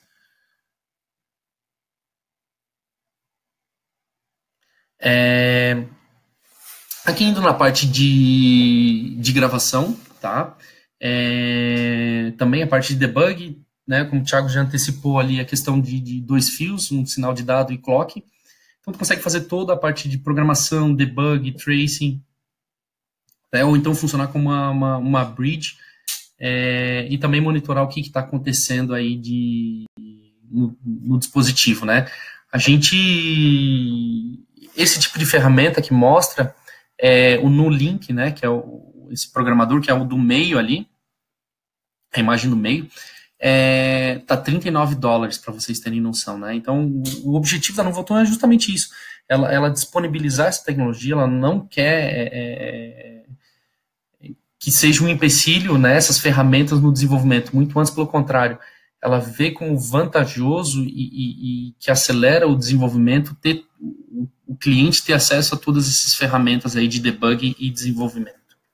Aqui indo na parte de gravação, tá? Também a parte de debug, né? Como o Thiago já antecipou ali, a questão de 2 fios, um sinal de dado e clock. Então, tu consegue fazer toda a parte de programação, debug, tracing, né? Ou então funcionar como uma bridge, e também monitorar o que está acontecendo aí no dispositivo, né? esse tipo de ferramenta que mostra o NuLink, né, que é esse programador, que é o do meio ali, a imagem do meio, tá $39, para vocês terem noção, né? Então, o objetivo da Nuvoton é justamente isso, ela disponibilizar essa tecnologia, ela não quer que seja um empecilho, né, essas ferramentas no desenvolvimento, muito antes pelo contrário, ela vê como vantajoso e que acelera o desenvolvimento ter o cliente ter acesso a todas essas ferramentas aí de debug e desenvolvimento.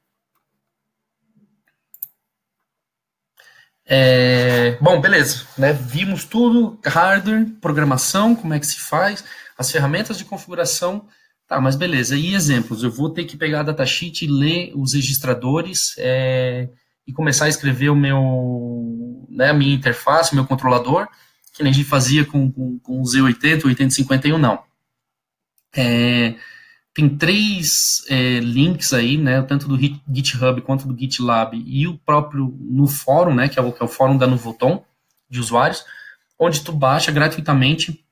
Bom, beleza, né? Vimos tudo, hardware, programação, como é que se faz, as ferramentas de configuração, tá, mas beleza, e exemplos? Eu vou ter que pegar a datasheet e ler os registradores e começar a escrever a minha interface, o meu controlador, que nem a gente fazia com o Z80, 8051, não. Tem 3 links aí, né, tanto do GitHub quanto do GitLab e o próprio no fórum, né, que é o fórum da Nuvoton, de usuários, onde tu baixa gratuitamente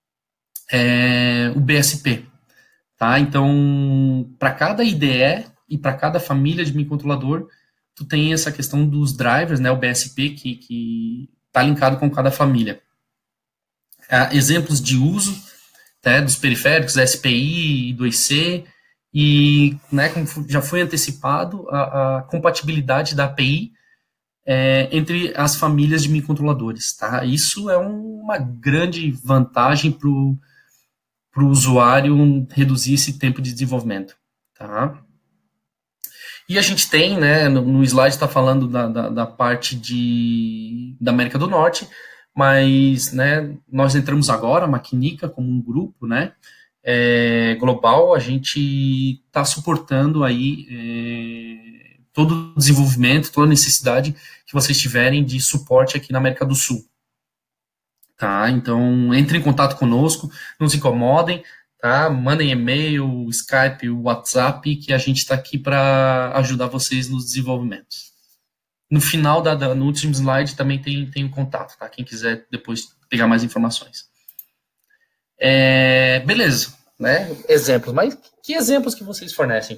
o BSP. Tá? Então, para cada IDE e para cada família de microcontrolador, tu tem essa questão dos drivers, né, o BSP, que está linkado com cada família. Exemplos de uso, né, dos periféricos, SPI, 2C, e, né, como já foi antecipado, a compatibilidade da API entre as famílias de microcontroladores. Tá? Isso é uma grande vantagem para o usuário reduzir esse tempo de desenvolvimento. Tá? E a gente tem, né, no slide está falando da parte da América do Norte, mas, né, nós entramos agora, a Maquinica, como um grupo, né, global, a gente está suportando aí todo o desenvolvimento, toda a necessidade que vocês tiverem de suporte aqui na América do Sul. Tá? Então, entrem em contato conosco, não se incomodem, tá? Mandem e-mail, Skype, WhatsApp, que a gente está aqui para ajudar vocês nos desenvolvimentos. No final, no último slide, também tem o contato, tá? Quem quiser depois pegar mais informações. Beleza, né? Exemplos. Mas que exemplos que vocês fornecem?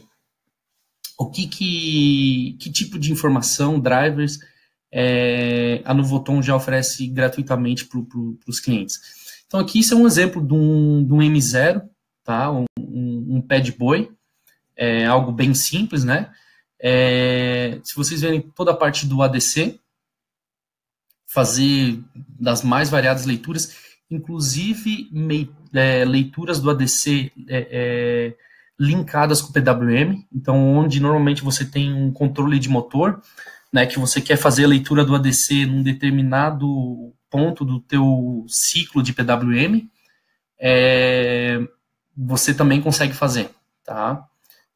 Que tipo de informação, drivers, a Nuvoton já oferece gratuitamente para os clientes? Então, aqui isso é um exemplo de um M0, tá? Um PadBoy, algo bem simples, né? Se vocês verem toda a parte do ADC, fazer das mais variadas leituras, inclusive leituras do ADC linkadas com o PWM, então onde normalmente você tem um controle de motor, né, que você quer fazer a leitura do ADC num determinado ponto do teu ciclo de PWM, você também consegue fazer, tá?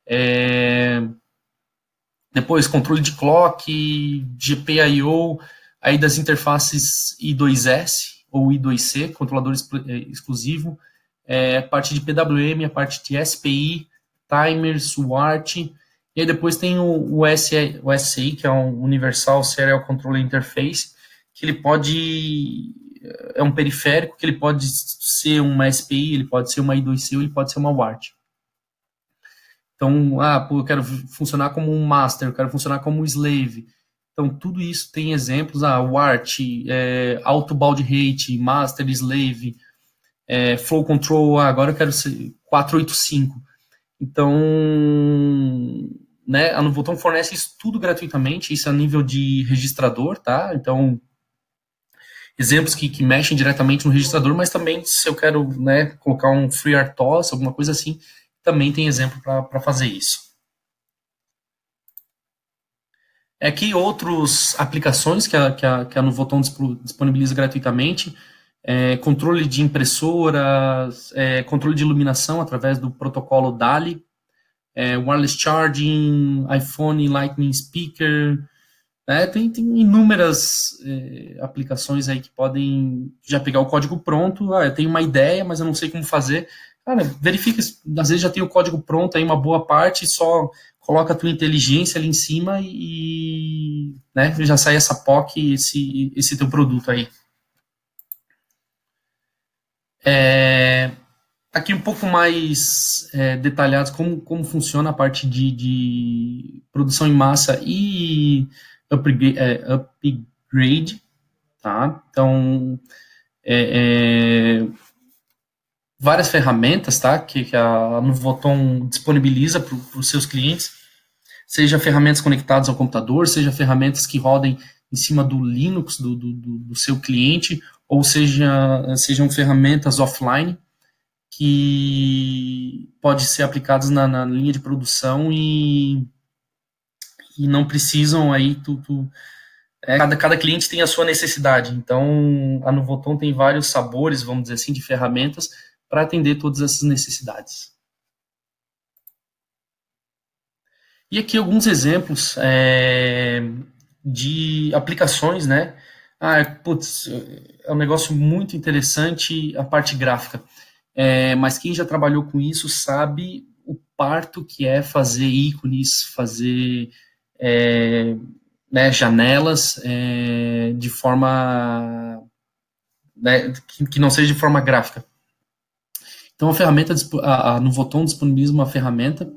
Depois, controle de clock, GPIO, aí das interfaces I2S ou I2C, controlador exclusivo, parte de PWM, a parte de SPI, timers, UART, e aí depois tem o SCI, que é um Universal Serial Control Interface, que ele é um periférico, que ele pode ser uma SPI, ele pode ser uma I2C ou ele pode ser uma UART. Então, eu quero funcionar como um master, eu quero funcionar como um slave. Então, tudo isso tem exemplos, UART, auto baud rate, master, slave, flow control, agora eu quero ser 485. Então, né, a Nuvoton fornece isso tudo gratuitamente, isso a nível de registrador, tá? Então, exemplos que mexem diretamente no registrador, mas também se eu quero, né, colocar um FreeRTOS, alguma coisa assim, também tem exemplo para fazer isso. Aqui outras aplicações que a Nuvoton disponibiliza gratuitamente, controle de impressoras, controle de iluminação através do protocolo DALI, wireless charging, iPhone Lightning Speaker, tem inúmeras aplicações aí que podem já pegar o código pronto, eu tenho uma ideia, mas eu não sei como fazer. Cara, verifica, às vezes já tem o código pronto aí, uma boa parte, só coloca a tua inteligência ali em cima e né, já sai essa POC, esse teu produto aí. Aqui um pouco mais detalhados como funciona a parte de produção em massa e upgrade, tá? Então, várias ferramentas, tá? Que a Nuvoton disponibiliza para os seus clientes, seja ferramentas conectadas ao computador, seja ferramentas que rodem em cima do Linux do seu cliente, ou sejam ferramentas offline que pode ser aplicadas na linha de produção e não precisam aí cada cliente tem a sua necessidade. Então a Nuvoton tem vários sabores, vamos dizer assim, de ferramentas para atender todas essas necessidades. E aqui alguns exemplos de aplicações, né? É um negócio muito interessante a parte gráfica. Mas quem já trabalhou com isso sabe o parto que é fazer ícones, fazer janelas de forma que não seja de forma gráfica. Então a Nuvoton disponibiliza uma ferramenta,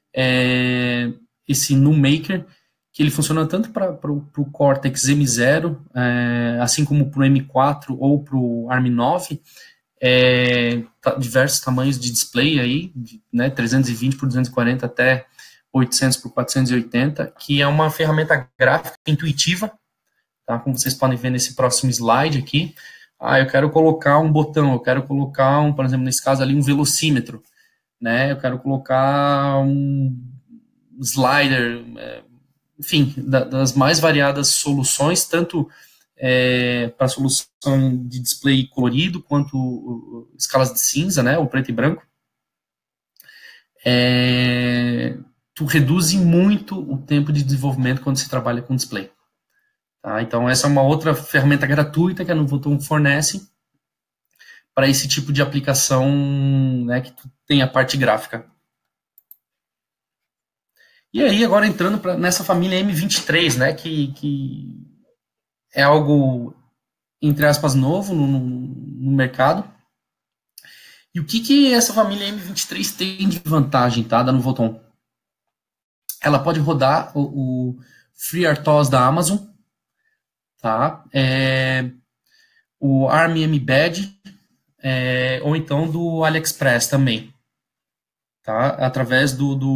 esse NumMaker, que ele funciona tanto para o Cortex M0, assim como para o M4 ou para o ARM9, diversos tamanhos de display aí, 320 por 240 até 800 por 480, que é uma ferramenta gráfica intuitiva, tá? Como vocês podem ver nesse próximo slide aqui. Eu quero colocar um botão, eu quero colocar, por exemplo, nesse caso ali, um velocímetro, né? Eu quero colocar um slider, enfim, das mais variadas soluções, tanto para solução de display colorido, quanto escalas de cinza, né, ou preto e branco. Tu reduz muito o tempo de desenvolvimento quando se trabalha com display. Tá? Então, essa é uma outra ferramenta gratuita que a Nuvoton fornece para esse tipo de aplicação, né, que tu tem a parte gráfica. E aí, agora entrando nessa família M23, né, que é algo, entre aspas, novo no mercado. E o que essa família M23 tem de vantagem, tá, da Nuvoton? Ela pode rodar o FreeRTOS da Amazon, tá? O ARM Mbed, ou então do AliExpress também, tá? Através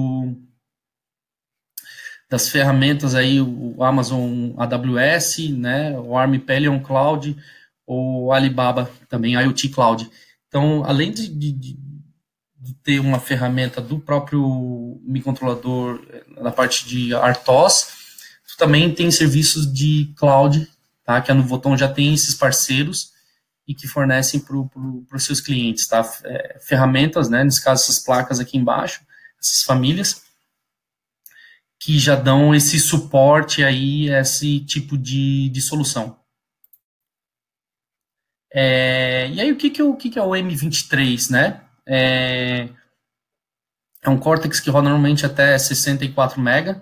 das ferramentas aí, o Amazon AWS, né? O ARM Pelion Cloud, ou Alibaba também, IoT Cloud. Então, além de ter uma ferramenta do próprio microcontrolador na parte de RTOS, tu também tem serviços de cloud, tá? Que a Nuvoton já tem esses parceiros e que fornecem para os seus clientes, tá? Ferramentas, né? Nesse caso, essas placas aqui embaixo, essas famílias, que já dão esse suporte aí, esse tipo de solução. E aí, o que é o M23, né? É um Cortex que roda normalmente até 64 MB,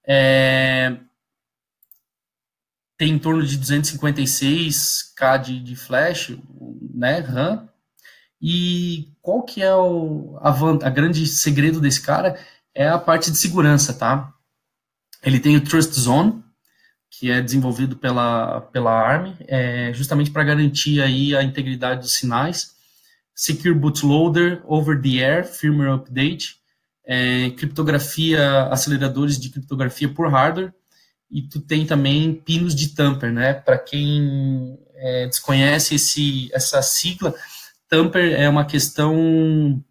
tem em torno de 256K de flash, né, RAM. E qual que é a grande segredo desse cara? É a parte de segurança, tá? Ele tem o Trust Zone, que é desenvolvido pela ARM, justamente para garantir aí a integridade dos sinais. Secure Bootloader, Over-the-Air, Firmware Update, criptografia, aceleradores de criptografia por hardware, e tu tem também pinos de tamper, né? Para quem desconhece essa sigla, tamper é uma questão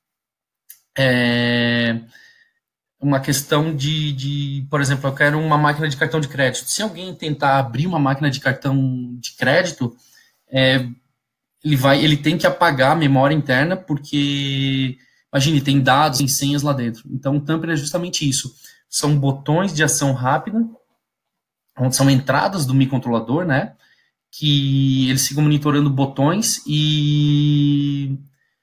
de, por exemplo, eu quero uma máquina de cartão de crédito. Se alguém tentar abrir uma máquina de cartão de crédito, ele tem que apagar a memória interna, porque, imagine, tem dados, tem senhas lá dentro. Então, o tamper é justamente isso. São botões de ação rápida, onde são entradas do microcontrolador, né? Que eles ficam monitorando botões e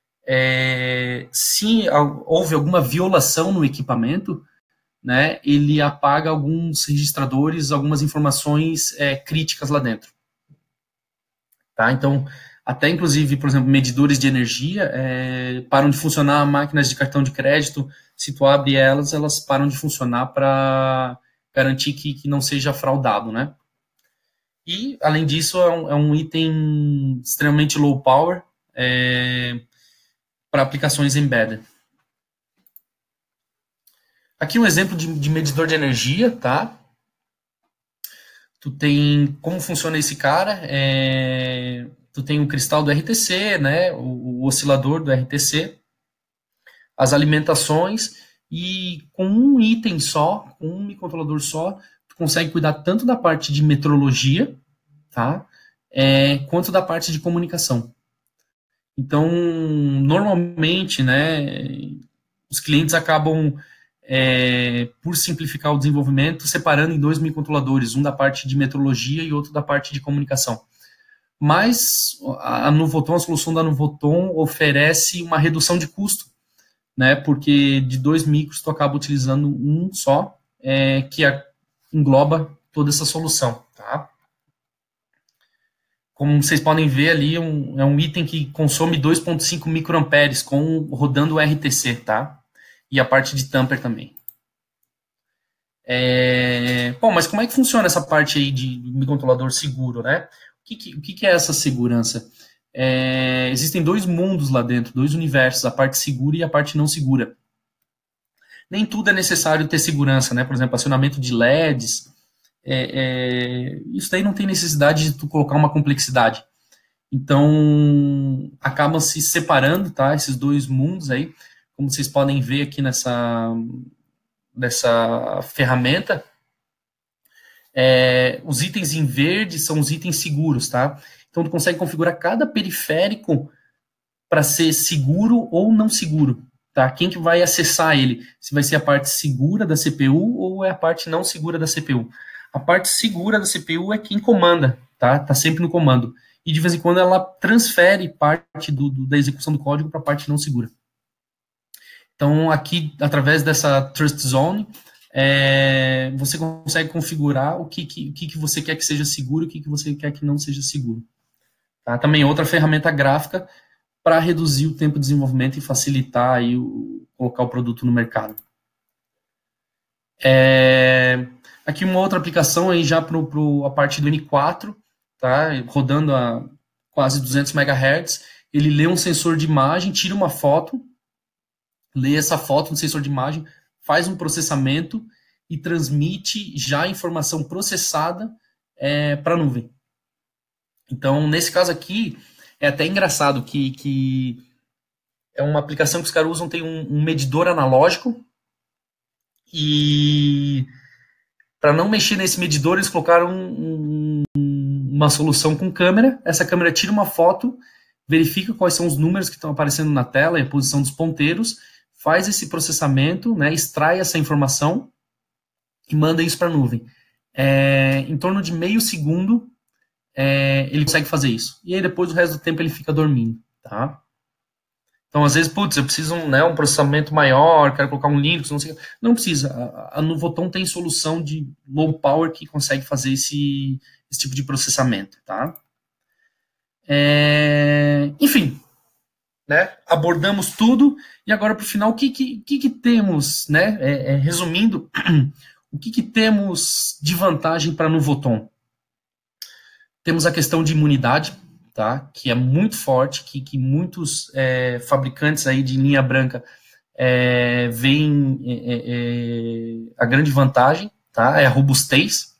se houve alguma violação no equipamento, né, ele apaga alguns registradores, algumas informações críticas lá dentro. Tá? Então, até inclusive, por exemplo, medidores de energia, param de funcionar máquinas de cartão de crédito, se tu abre elas, elas param de funcionar para garantir que não seja fraudado, né? E, além disso, é um item extremamente low power para aplicações embedded. Aqui um exemplo de medidor de energia, tá? Tu tem como funciona esse cara, tu tem o cristal do RTC, né, o oscilador do RTC, as alimentações, e com um item só, com um microcontrolador só, tu consegue cuidar tanto da parte de metrologia, tá, quanto da parte de comunicação. Então, normalmente, né, os clientes acabam, por simplificar o desenvolvimento, separando em 2 microcontroladores, um da parte de metrologia e outro da parte de comunicação. Mas a Nuvoton, a solução da Nuvoton oferece uma redução de custo, né, porque de 2 micros tu acaba utilizando um só, que engloba toda essa solução, tá? Como vocês podem ver ali, é um item que consome 2,5 microamperes rodando o RTC, tá? E a parte de tamper também. Bom, mas como é que funciona essa parte aí de microcontrolador seguro, né? O que é essa segurança? Existem 2 mundos lá dentro, 2 universos, a parte segura e a parte não segura. Nem tudo é necessário ter segurança, né? Por exemplo, acionamento de LEDs, isso daí não tem necessidade de tu colocar uma complexidade. Então, acabam se separando, tá? Esses 2 mundos aí, como vocês podem ver aqui nessa ferramenta, os itens em verde são os itens seguros, tá? Então, tu consegue configurar cada periférico para ser seguro ou não seguro, tá? Quem que vai acessar ele? Se vai ser a parte segura da CPU ou é a parte não segura da CPU? A parte segura da CPU é quem comanda, tá? Tá sempre no comando. E de vez em quando ela transfere parte da execução do código para a parte não segura. Então, aqui, através dessa Trust Zone, você consegue configurar o que você quer que seja seguro e o que você quer que não seja seguro. Tá? Também outra ferramenta gráfica para reduzir o tempo de desenvolvimento e facilitar aí colocar o produto no mercado. Aqui uma outra aplicação aí já para a parte do N4, tá? Rodando a quase 200 MHz, ele lê um sensor de imagem, tira uma foto, lê essa foto no sensor de imagem, faz um processamento e transmite já a informação processada para a nuvem. Então, nesse caso aqui, é até engraçado que é uma aplicação que os caras usam, tem um medidor analógico, e para não mexer nesse medidor, eles colocaram uma solução com câmera. Essa câmera tira uma foto, verifica quais são os números que estão aparecendo na tela e a posição dos ponteiros, faz esse processamento, né, extrai essa informação e manda isso para a nuvem. Em torno de meio segundo, ele consegue fazer isso. E aí depois o resto do tempo ele fica dormindo, tá? Então, às vezes, putz, eu preciso um processamento maior, quero colocar um Linux, não sei. Não precisa. A Nuvoton tem solução de low power que consegue fazer esse tipo de processamento, tá? Enfim, né? Abordamos tudo. E agora, para o final, o que temos, né? Resumindo, o que temos de vantagem para a Nuvoton? Temos a questão de imunidade, tá? Que é muito forte, que muitos fabricantes aí de linha branca veem a grande vantagem, tá? É a robustez,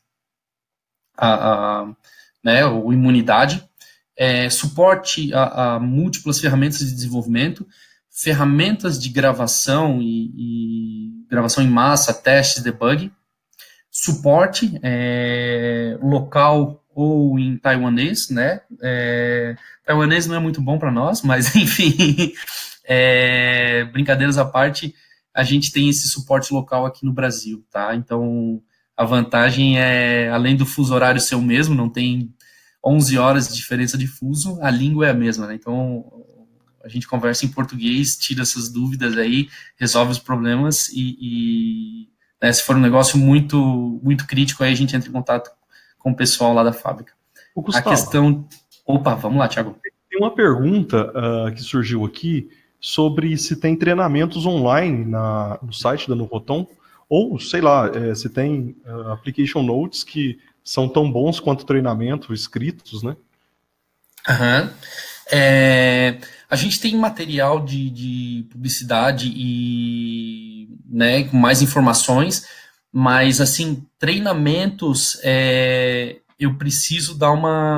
né? O imunidade, suporte a múltiplas ferramentas de desenvolvimento, ferramentas de gravação e gravação em massa, testes, debug, suporte local ou em taiwanês, né? Taiwanês não é muito bom para nós, mas enfim, brincadeiras à parte, a gente tem esse suporte local aqui no Brasil, tá? Então, a vantagem além do fuso horário ser o mesmo, não tem 11 horas de diferença de fuso, a língua é a mesma, né? Então, a gente conversa em português, tira essas dúvidas aí, resolve os problemas né, se for um negócio muito, muito crítico, aí a gente entra em contato com o pessoal lá da fábrica. O Gustavo, A questão... Opa, vamos lá, Thiago. Tem uma pergunta que surgiu aqui sobre se tem treinamentos online no site da Nuvoton, ou, sei lá, se tem application notes que são tão bons quanto treinamento escritos, né? Aham. A gente tem material de publicidade e, né, com mais informações, mas, assim, treinamentos, eu preciso dar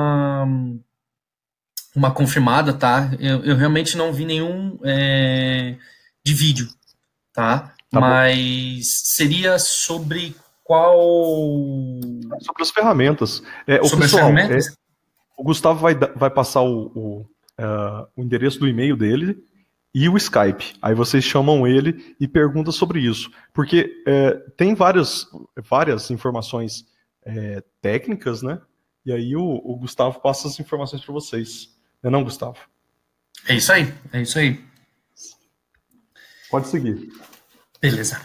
uma confirmada, tá? Eu realmente não vi nenhum de vídeo, tá? Tá bom. Mas seria sobre qual... Sobre as ferramentas. Sobre as ferramentas? O Gustavo vai passar o endereço do e-mail dele e o Skype. Aí vocês chamam ele e perguntam sobre isso. Porque tem várias informações técnicas, né? E aí o Gustavo passa as informações para vocês. Não é não, Gustavo? É isso aí, é isso aí. Pode seguir. Beleza.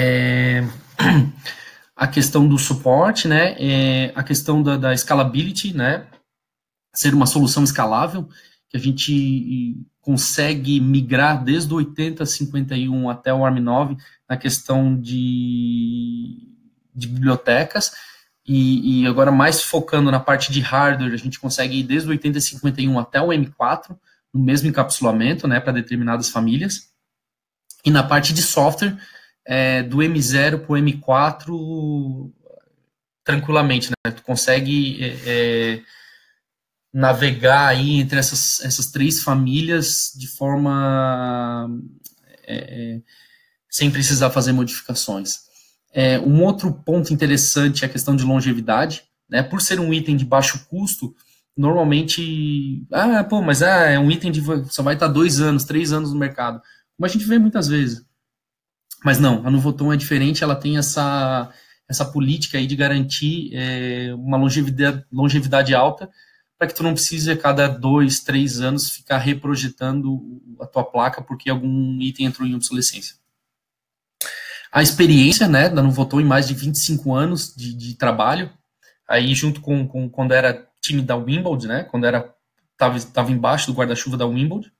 A questão do suporte, né? A questão da scalability, né? Ser uma solução escalável, que a gente consegue migrar desde o 8051 até o ARM9 na questão de bibliotecas, e agora mais focando na parte de hardware, a gente consegue ir desde o 8051 até o M4, no mesmo encapsulamento, né, para determinadas famílias, e na parte de software, do M0 para o M4, tranquilamente, né, tu consegue navegar aí entre essas três famílias de forma sem precisar fazer modificações. Um outro ponto interessante é a questão de longevidade, né? Por ser um item de baixo custo, normalmente, mas é um item só vai estar 2 anos, 3 anos no mercado, como a gente vê muitas vezes. Mas não, a Nuvoton é diferente, ela tem essa política aí de garantir uma longevidade alta, para que tu não precise a cada 2, 3 anos ficar reprojetando a tua placa porque algum item entrou em obsolescência. A experiência, né, da Nuvoton em mais de 25 anos de trabalho, aí junto com quando era time da Wimbledon, né, quando estava embaixo do guarda-chuva da Wimbledon.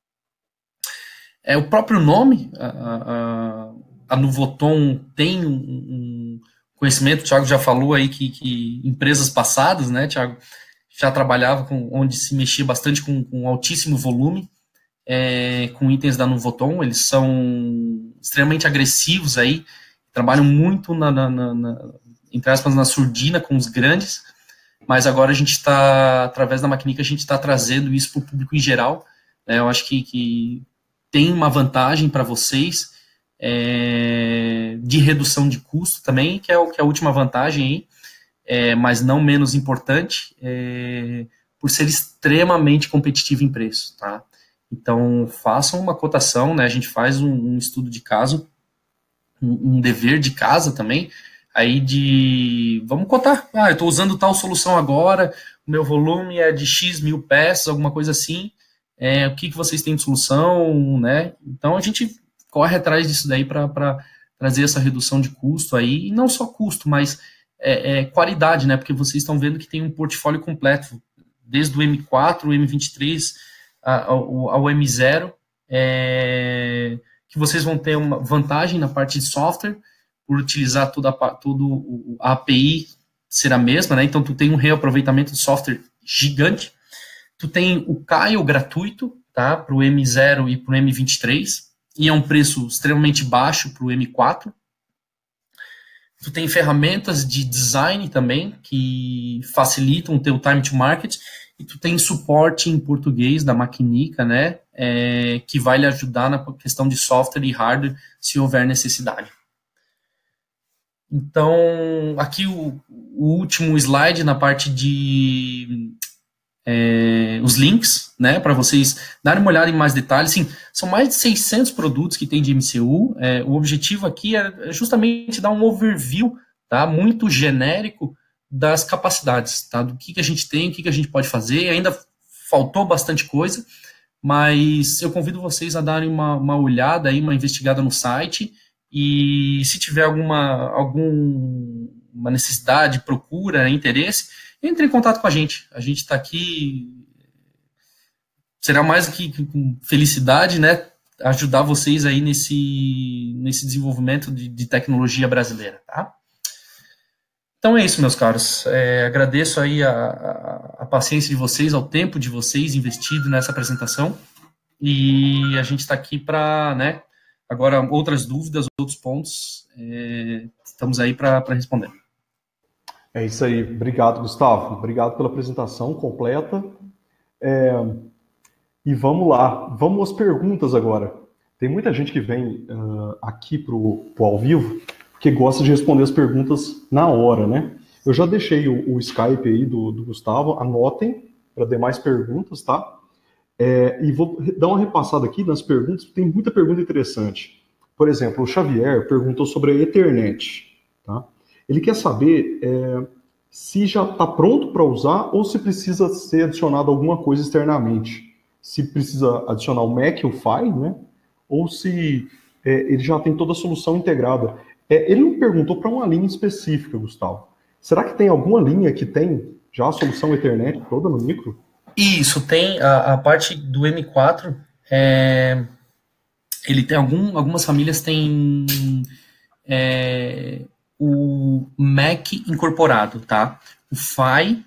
O próprio nome, a Nuvoton tem um conhecimento, o Thiago já falou aí que empresas passadas, né, Thiago, já trabalhava onde se mexia bastante com altíssimo volume, com itens da Nuvoton. Eles são extremamente agressivos aí, trabalham muito entre aspas, na surdina com os grandes, mas agora a gente está, através da Maquinica, a gente está trazendo isso para o público em geral. Eu acho que tem uma vantagem para vocês de redução de custo também, que é a última vantagem aí, mas não menos importante, por ser extremamente competitivo em preço, tá? Então, façam uma cotação, né? A gente faz um estudo de caso, um dever de casa também, aí vamos cotar, eu estou usando tal solução agora, o meu volume é de X mil peças, alguma coisa assim, o que vocês têm de solução, né? Então, a gente corre atrás disso daí para trazer essa redução de custo aí, e não só custo, mas qualidade, né? Porque vocês estão vendo que tem um portfólio completo, desde o M4, o M23 ao M0, que vocês vão ter uma vantagem na parte de software, por utilizar toda a API ser a mesma, né? Então, tu tem um reaproveitamento de software gigante. Tu tem o Kyle gratuito, tá? Para o M0 e para o M23, e é um preço extremamente baixo para o M4. Tu tem ferramentas de design também, que facilitam o teu time to market, e tu tem suporte em português da Maquinica, né, que vai lhe ajudar na questão de software e hardware, se houver necessidade. Então, aqui o último slide na parte de os links, né, para vocês darem uma olhada em mais detalhes. Sim, são mais de 600 produtos que tem de MCU. O objetivo aqui é justamente dar um overview, tá, muito genérico das capacidades, tá, do que a gente tem, o que a gente pode fazer. Ainda faltou bastante coisa, mas eu convido vocês a darem uma olhada aí, uma investigada no site, e se tiver alguma necessidade, procura, interesse, entre em contato com a gente. A gente está aqui será mais que com felicidade, né, ajudar vocês aí nesse desenvolvimento de tecnologia brasileira, tá? Então é isso, meus caros. Agradeço aí a paciência de vocês, ao tempo de vocês investido nessa apresentação. E a gente está aqui para, né, agora outras dúvidas, outros pontos, estamos aí para responder. É isso aí. Obrigado, Gustavo. Obrigado pela apresentação completa. E vamos lá. Vamos às perguntas agora. Tem muita gente que vem aqui para o ao vivo que gosta de responder as perguntas na hora, né? Eu já deixei o Skype aí do Gustavo. Anotem para demais perguntas, tá? E vou dar uma repassada aqui nas perguntas, tem muita pergunta interessante. Por exemplo, o Xavier perguntou sobre a Ethernet. Tá? Ele quer saber se já está pronto para usar ou se precisa ser adicionado alguma coisa externamente. Se precisa adicionar o Mac, o Fi, né? Ou se ele já tem toda a solução integrada. Ele não perguntou para uma linha específica, Gustavo. Será que tem alguma linha que tem já a solução Ethernet toda no micro? Isso, tem a parte do M4, ele tem algumas famílias têm o Mac incorporado, tá? O Fi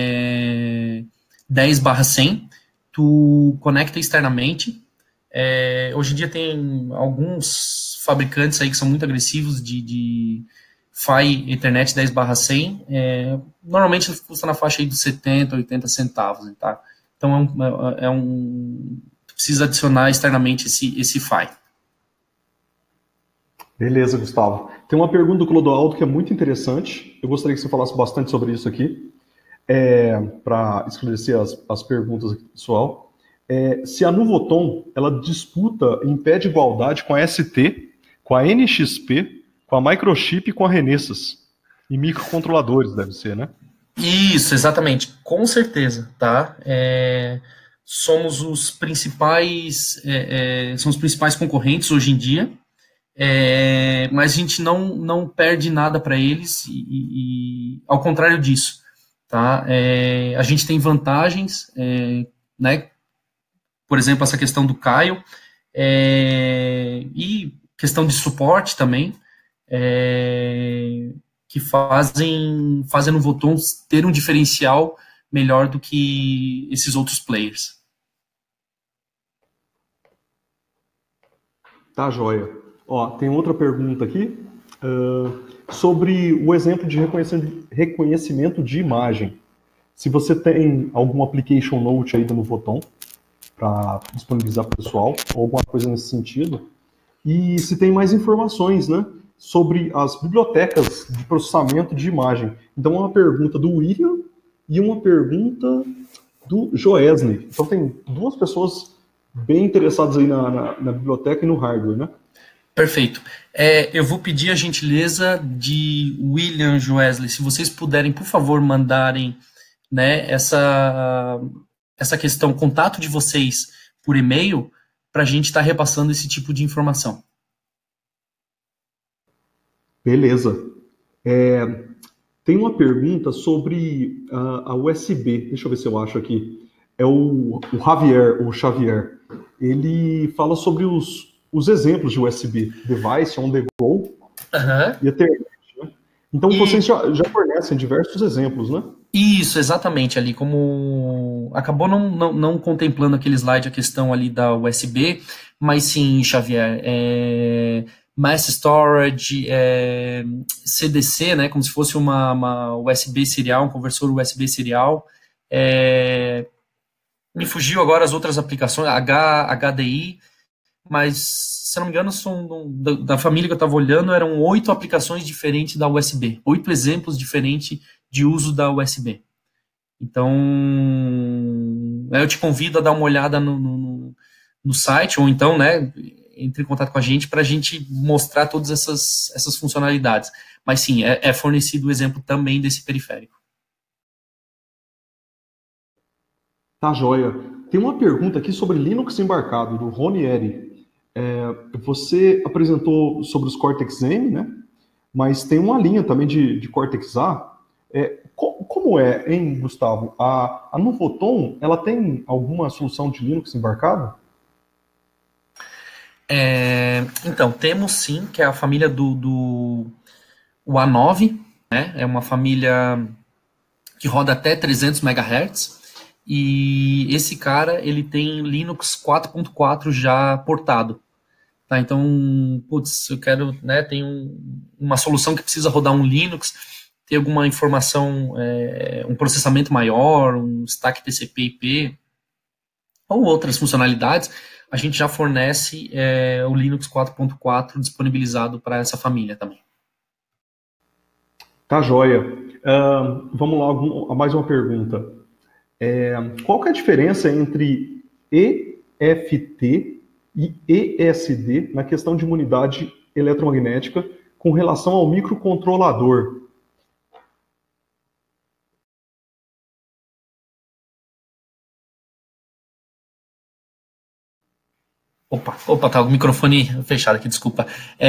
10/100, tu conecta externamente. Hoje em dia tem alguns fabricantes aí que são muito agressivos de Fi Ethernet 10/100, normalmente custa na faixa aí dos 70, 80 centavos, tá? Então precisa adicionar externamente esse Fi. Beleza, Gustavo. Tem uma pergunta do Clodoaldo que é muito interessante. Eu gostaria que você falasse bastante sobre isso aqui, para esclarecer as perguntas aqui, pessoal. Se a Nuvoton ela disputa em pé de igualdade com a ST, com a NXP, com a Microchip e com a Renesas. E microcontroladores, deve ser, né? Isso, exatamente. Com certeza, tá? Somos os principais concorrentes hoje em dia, mas a gente não perde nada para eles e ao contrário disso, tá? A gente tem vantagens, né? Por exemplo, essa questão do Caio e questão de suporte também, que fazem a Nuvoton ter um diferencial melhor do que esses outros players. Tá, joia. Tem outra pergunta aqui sobre o exemplo de reconhecimento de imagem. Se você tem algum application note aí da Nuvoton para disponibilizar para o pessoal, ou alguma coisa nesse sentido, e se tem mais informações, né, sobre as bibliotecas de processamento de imagem. Então, uma pergunta do William e uma pergunta do Joesley. Então, tem duas pessoas bem interessadas aí na biblioteca e no hardware, né? Perfeito. Eu vou pedir a gentileza de William, Joesley, se vocês puderem, por favor, mandarem, né, essa questão, contato de vocês por e-mail, para a gente estar repassando esse tipo de informação. Beleza. Tem uma pergunta sobre a USB. Deixa eu ver se eu acho aqui. É o Xavier. Ele fala sobre os exemplos de USB. Device, on the go e Ethernet. Né? Então, vocês já fornecem diversos exemplos, né? Isso, exatamente, ali como acabou não contemplando aquele slide a questão ali da USB, mas sim, Xavier, Mass Storage, CDC, né, como se fosse uma USB serial, um conversor USB serial, me fugiu agora as outras aplicações, HDI, mas, se não me engano, da família que eu estava olhando, eram 8 aplicações diferentes da USB, 8 exemplos diferentes de uso da USB. Então, eu te convido a dar uma olhada no site, ou então, né, entre em contato com a gente para a gente mostrar todas essas funcionalidades. Mas sim, é fornecido o exemplo também desse periférico. Tá, joia. Tem uma pergunta aqui sobre Linux embarcado, do Ronieri. Você apresentou sobre os Cortex-M, né? Mas tem uma linha também de Cortex-A. Como como é, hein, Gustavo? A Nuvoton, ela tem alguma solução de Linux embarcada? Então, temos sim, que é a família o A9, né? É uma família que roda até 300 MHz, e esse cara, ele tem Linux 4.4 já portado. Tá, então, putz, eu quero, né, tem uma solução que precisa rodar um Linux, ter alguma informação, um processamento maior, um stack TCP/IP, ou outras funcionalidades, a gente já fornece o Linux 4.4 disponibilizado para essa família também. Tá joia. Vamos lá, mais uma pergunta. Qual que é a diferença entre EFT e ESD na questão de imunidade eletromagnética com relação ao microcontrolador? Opa, tá o microfone fechado aqui, desculpa.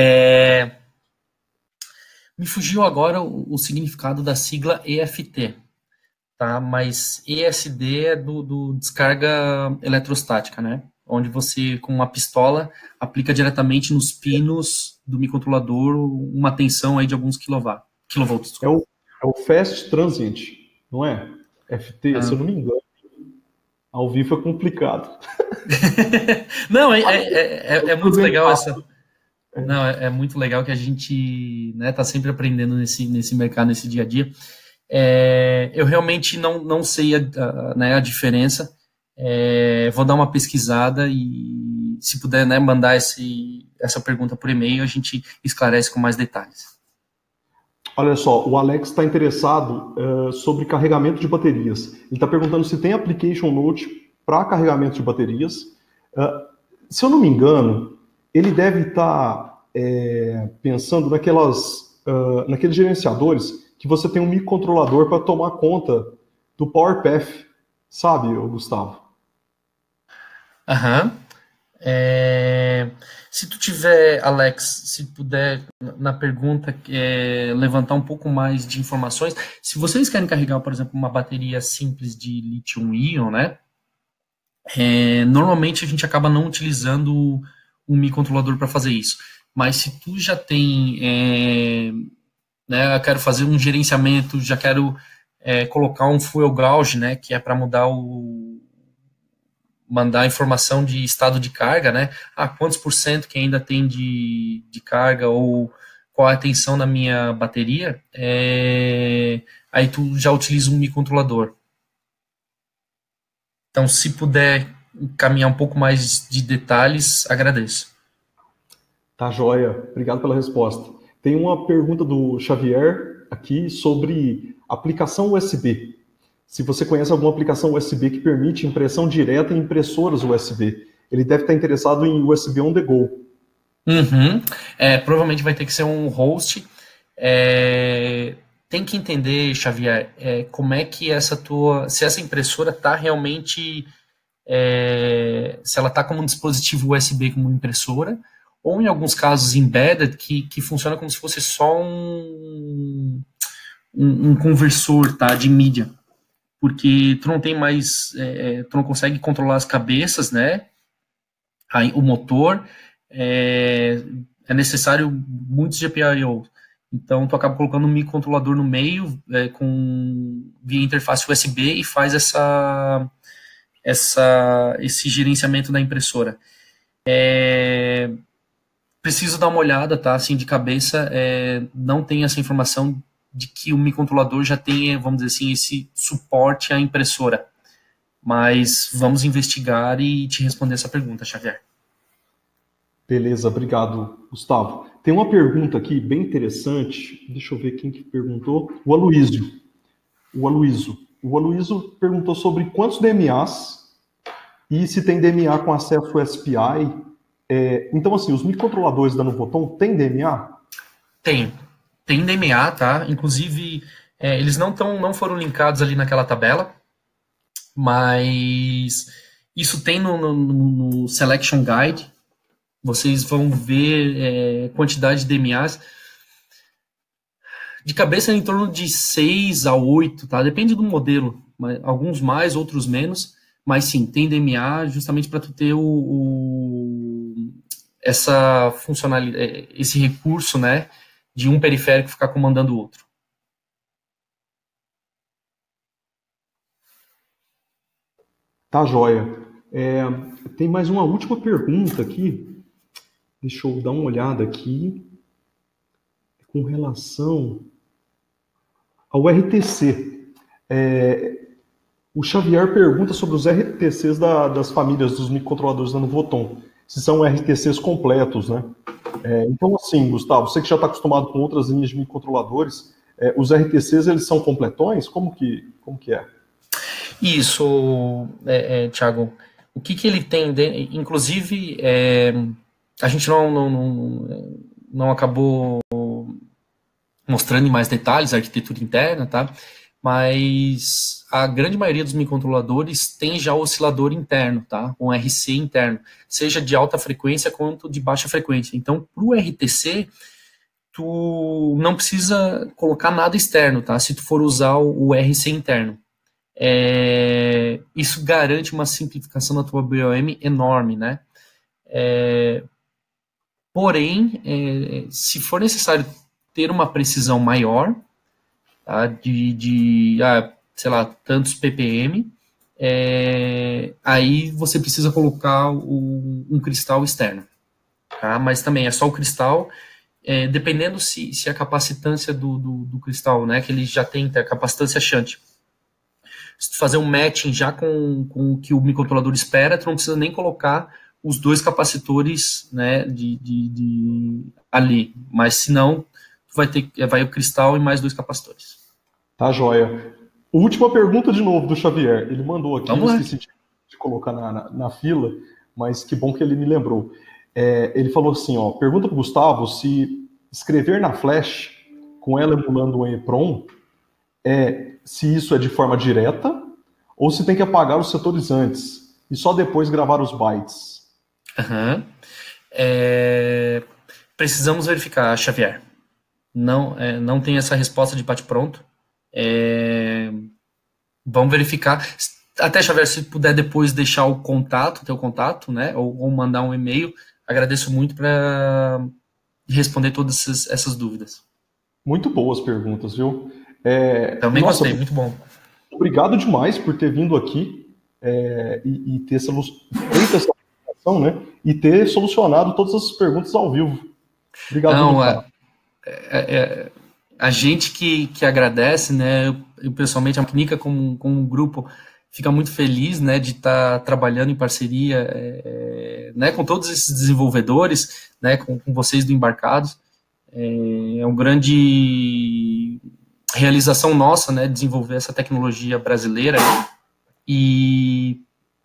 Me fugiu agora o significado da sigla EFT, tá? Mas ESD é do descarga eletrostática, né? Onde você, com uma pistola, aplica diretamente nos pinos do microcontrolador uma tensão aí de alguns kilovolts. É o Fast Transient, não é? FT, se eu não me engano. Ao vivo é complicado. Não, é muito legal essa. Não, é muito legal que a gente, né, tá sempre aprendendo nesse mercado, nesse dia a dia. Eu realmente não sei a diferença. Vou dar uma pesquisada e, se puder, né, mandar essa pergunta por e-mail, a gente esclarece com mais detalhes. Olha só, o Alex está interessado sobre carregamento de baterias. Ele está perguntando se tem application note para carregamento de baterias. Se eu não me engano, ele deve estar pensando naqueles gerenciadores que você tem um microcontrolador para tomar conta do Power Path, sabe, Gustavo? Aham. Se tu tiver, Alex, se puder, na pergunta, levantar um pouco mais de informações. Se vocês querem carregar, por exemplo, uma bateria simples de lítio-íon, né? Normalmente a gente acaba não utilizando um microcontrolador para fazer isso. Mas se tu já tem, né, eu quero fazer um gerenciamento, já quero colocar um fuel gauge, né, que é para mandar a informação de estado de carga, né? Quantos por cento que ainda tem de carga, ou qual a tensão na minha bateria, aí tu já utiliza um microcontrolador. Então, se puder caminhar um pouco mais de detalhes, agradeço. Tá joia, obrigado pela resposta. Tem uma pergunta do Xavier aqui sobre aplicação USB. Se você conhece alguma aplicação USB que permite impressão direta em impressoras USB. Ele deve estar interessado em USB on the go. Uhum. Provavelmente vai ter que ser um host. Tem que entender, Xavier, como é que se essa impressora está realmente, se ela está como um dispositivo USB como impressora, ou em alguns casos embedded, que funciona como se fosse só um conversor, tá, de mídia. Porque tu não tem mais, tu não consegue controlar as cabeças, né? Aí, o motor, é necessário muitos GPIO. Então, tu acaba colocando um microcontrolador no meio, via interface USB, e faz esse gerenciamento da impressora. Preciso dar uma olhada, tá? Assim, de cabeça, não tem essa informação de que o microcontrolador já tenha, vamos dizer assim, esse suporte à impressora. Mas vamos investigar e te responder essa pergunta, Xavier. Beleza, obrigado, Gustavo. Tem uma pergunta aqui bem interessante. Deixa eu ver quem que perguntou. O Aloysio. O Aloysio perguntou sobre quantos DMAs e se tem DMA com acesso SPI. Então, assim, os microcontroladores da Nuvoton têm DMA? Tem DMA, tá? Inclusive, eles não foram linkados ali naquela tabela, mas isso tem no Selection Guide. Vocês vão ver quantidade de DMAs. De cabeça é em torno de 6 a 8, tá? Depende do modelo, mas alguns mais, outros menos, mas sim, tem DMA justamente para tu ter essa funcionalidade, esse recurso, né, de um periférico ficar comandando o outro. Tá, joia. Tem mais uma última pergunta aqui. Deixa eu dar uma olhada aqui. Com relação ao RTC. O Xavier pergunta sobre os RTCs das famílias dos microcontroladores da Nuvoton. Se são RTCs completos, né? Então, assim, Gustavo, você que já está acostumado com outras linhas de microcontroladores, os RTCs, eles são completões? Como que é? Isso, Thiago. O que ele tem, inclusive, a gente não acabou mostrando em mais detalhes a arquitetura interna, tá? Mas a grande maioria dos microcontroladores tem já oscilador interno, tá? Um RC interno, seja de alta frequência quanto de baixa frequência. Então, para o RTC, tu não precisa colocar nada externo, tá? Se tu for usar o RC interno. Isso garante uma simplificação da tua BOM enorme, né? Porém, se for necessário ter uma precisão maior, tá, sei lá, tantos ppm, aí você precisa colocar um cristal externo, tá? Mas também é só o cristal, dependendo se a capacitância do cristal, né, que ele já tem a capacitância shunt. Se tu fazer um matching já com o que o microcontrolador espera, tu não precisa nem colocar os dois capacitores, né, ali, mas se não, vai o cristal e mais 2 capacitores. Tá, joia. Última pergunta de novo do Xavier. Ele mandou aqui, Vamos eu lá. esqueci de colocar na fila, mas que bom que ele me lembrou. Ele falou assim, ó, pergunta para o Gustavo se escrever na flash com ela emulando um EEPROM, se isso é de forma direta ou se tem que apagar os setores antes e só depois gravar os bytes. Uhum. Precisamos verificar, Xavier. Não tem essa resposta de bate-pronto. Vamos verificar. Até, Xavier, se puder depois deixar teu contato, né, ou mandar um e-mail, agradeço muito para responder todas essas dúvidas. Muito boas perguntas, viu? Também gostei, muito bom. Obrigado demais por ter vindo aqui e ter feito essa apresentação, né? E ter solucionado todas as perguntas ao vivo. Obrigado. Não, a gente que agradece, né? Eu pessoalmente, a Macnica como um grupo fica muito feliz, né, de estar trabalhando em parceria, né, com todos esses desenvolvedores, né, com vocês do Embarcados. É uma grande realização nossa, né, desenvolver essa tecnologia brasileira. E,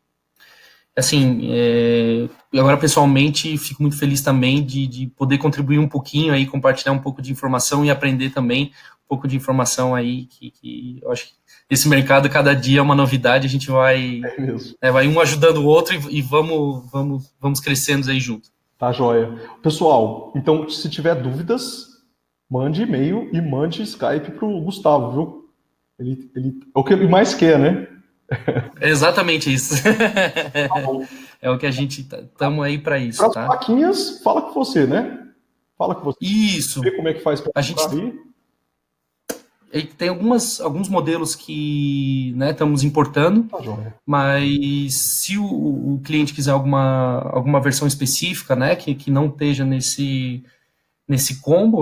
assim, agora pessoalmente fico muito feliz também de poder contribuir um pouquinho aí, compartilhar um pouco de informação e aprender também um pouco de informação aí, que eu acho que esse mercado, cada dia é uma novidade, a gente vai um ajudando o outro e vamos crescendo aí junto. Tá, joia. Pessoal, então, se tiver dúvidas, mande e-mail e mande Skype pro Gustavo, viu? Ele é o que ele mais quer, né? É exatamente isso. É o que a gente estamos aí para isso, para tá? As plaquinhas, fala com você, né? Fala com você. Isso. Vê como é que faz para aí. Tem alguns modelos que, né, estamos importando, mas se o cliente quiser alguma versão específica, né, que não esteja nesse combo,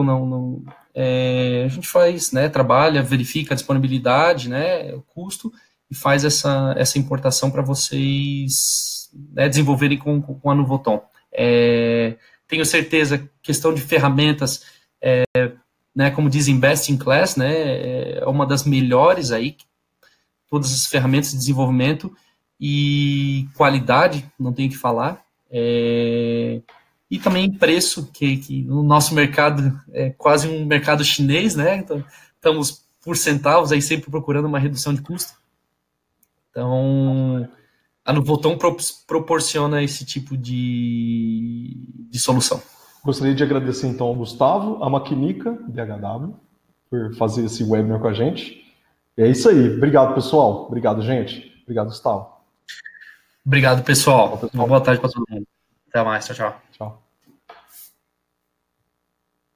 a gente faz, né, trabalha, verifica a disponibilidade, né, o custo, e faz essa importação para vocês, né, desenvolverem com a Nuvoton. Tenho certeza, questão de ferramentas, né, como dizem, best in class, né, é uma das melhores aí, todas as ferramentas de desenvolvimento e qualidade, não tenho o que falar, e também preço, que no nosso mercado é quase um mercado chinês, né, então estamos por centavos aí sempre procurando uma redução de custo. Então, a Nuvoton proporciona esse tipo de solução. Gostaria de agradecer, então, ao Gustavo, a Macnica, BHW, por fazer esse webinar com a gente. E é isso aí. Obrigado, pessoal. Obrigado, gente. Obrigado, Gustavo. Obrigado, pessoal. Tchau, pessoal. Uma boa tarde para todo mundo. Até mais. Tchau, tchau. Tchau.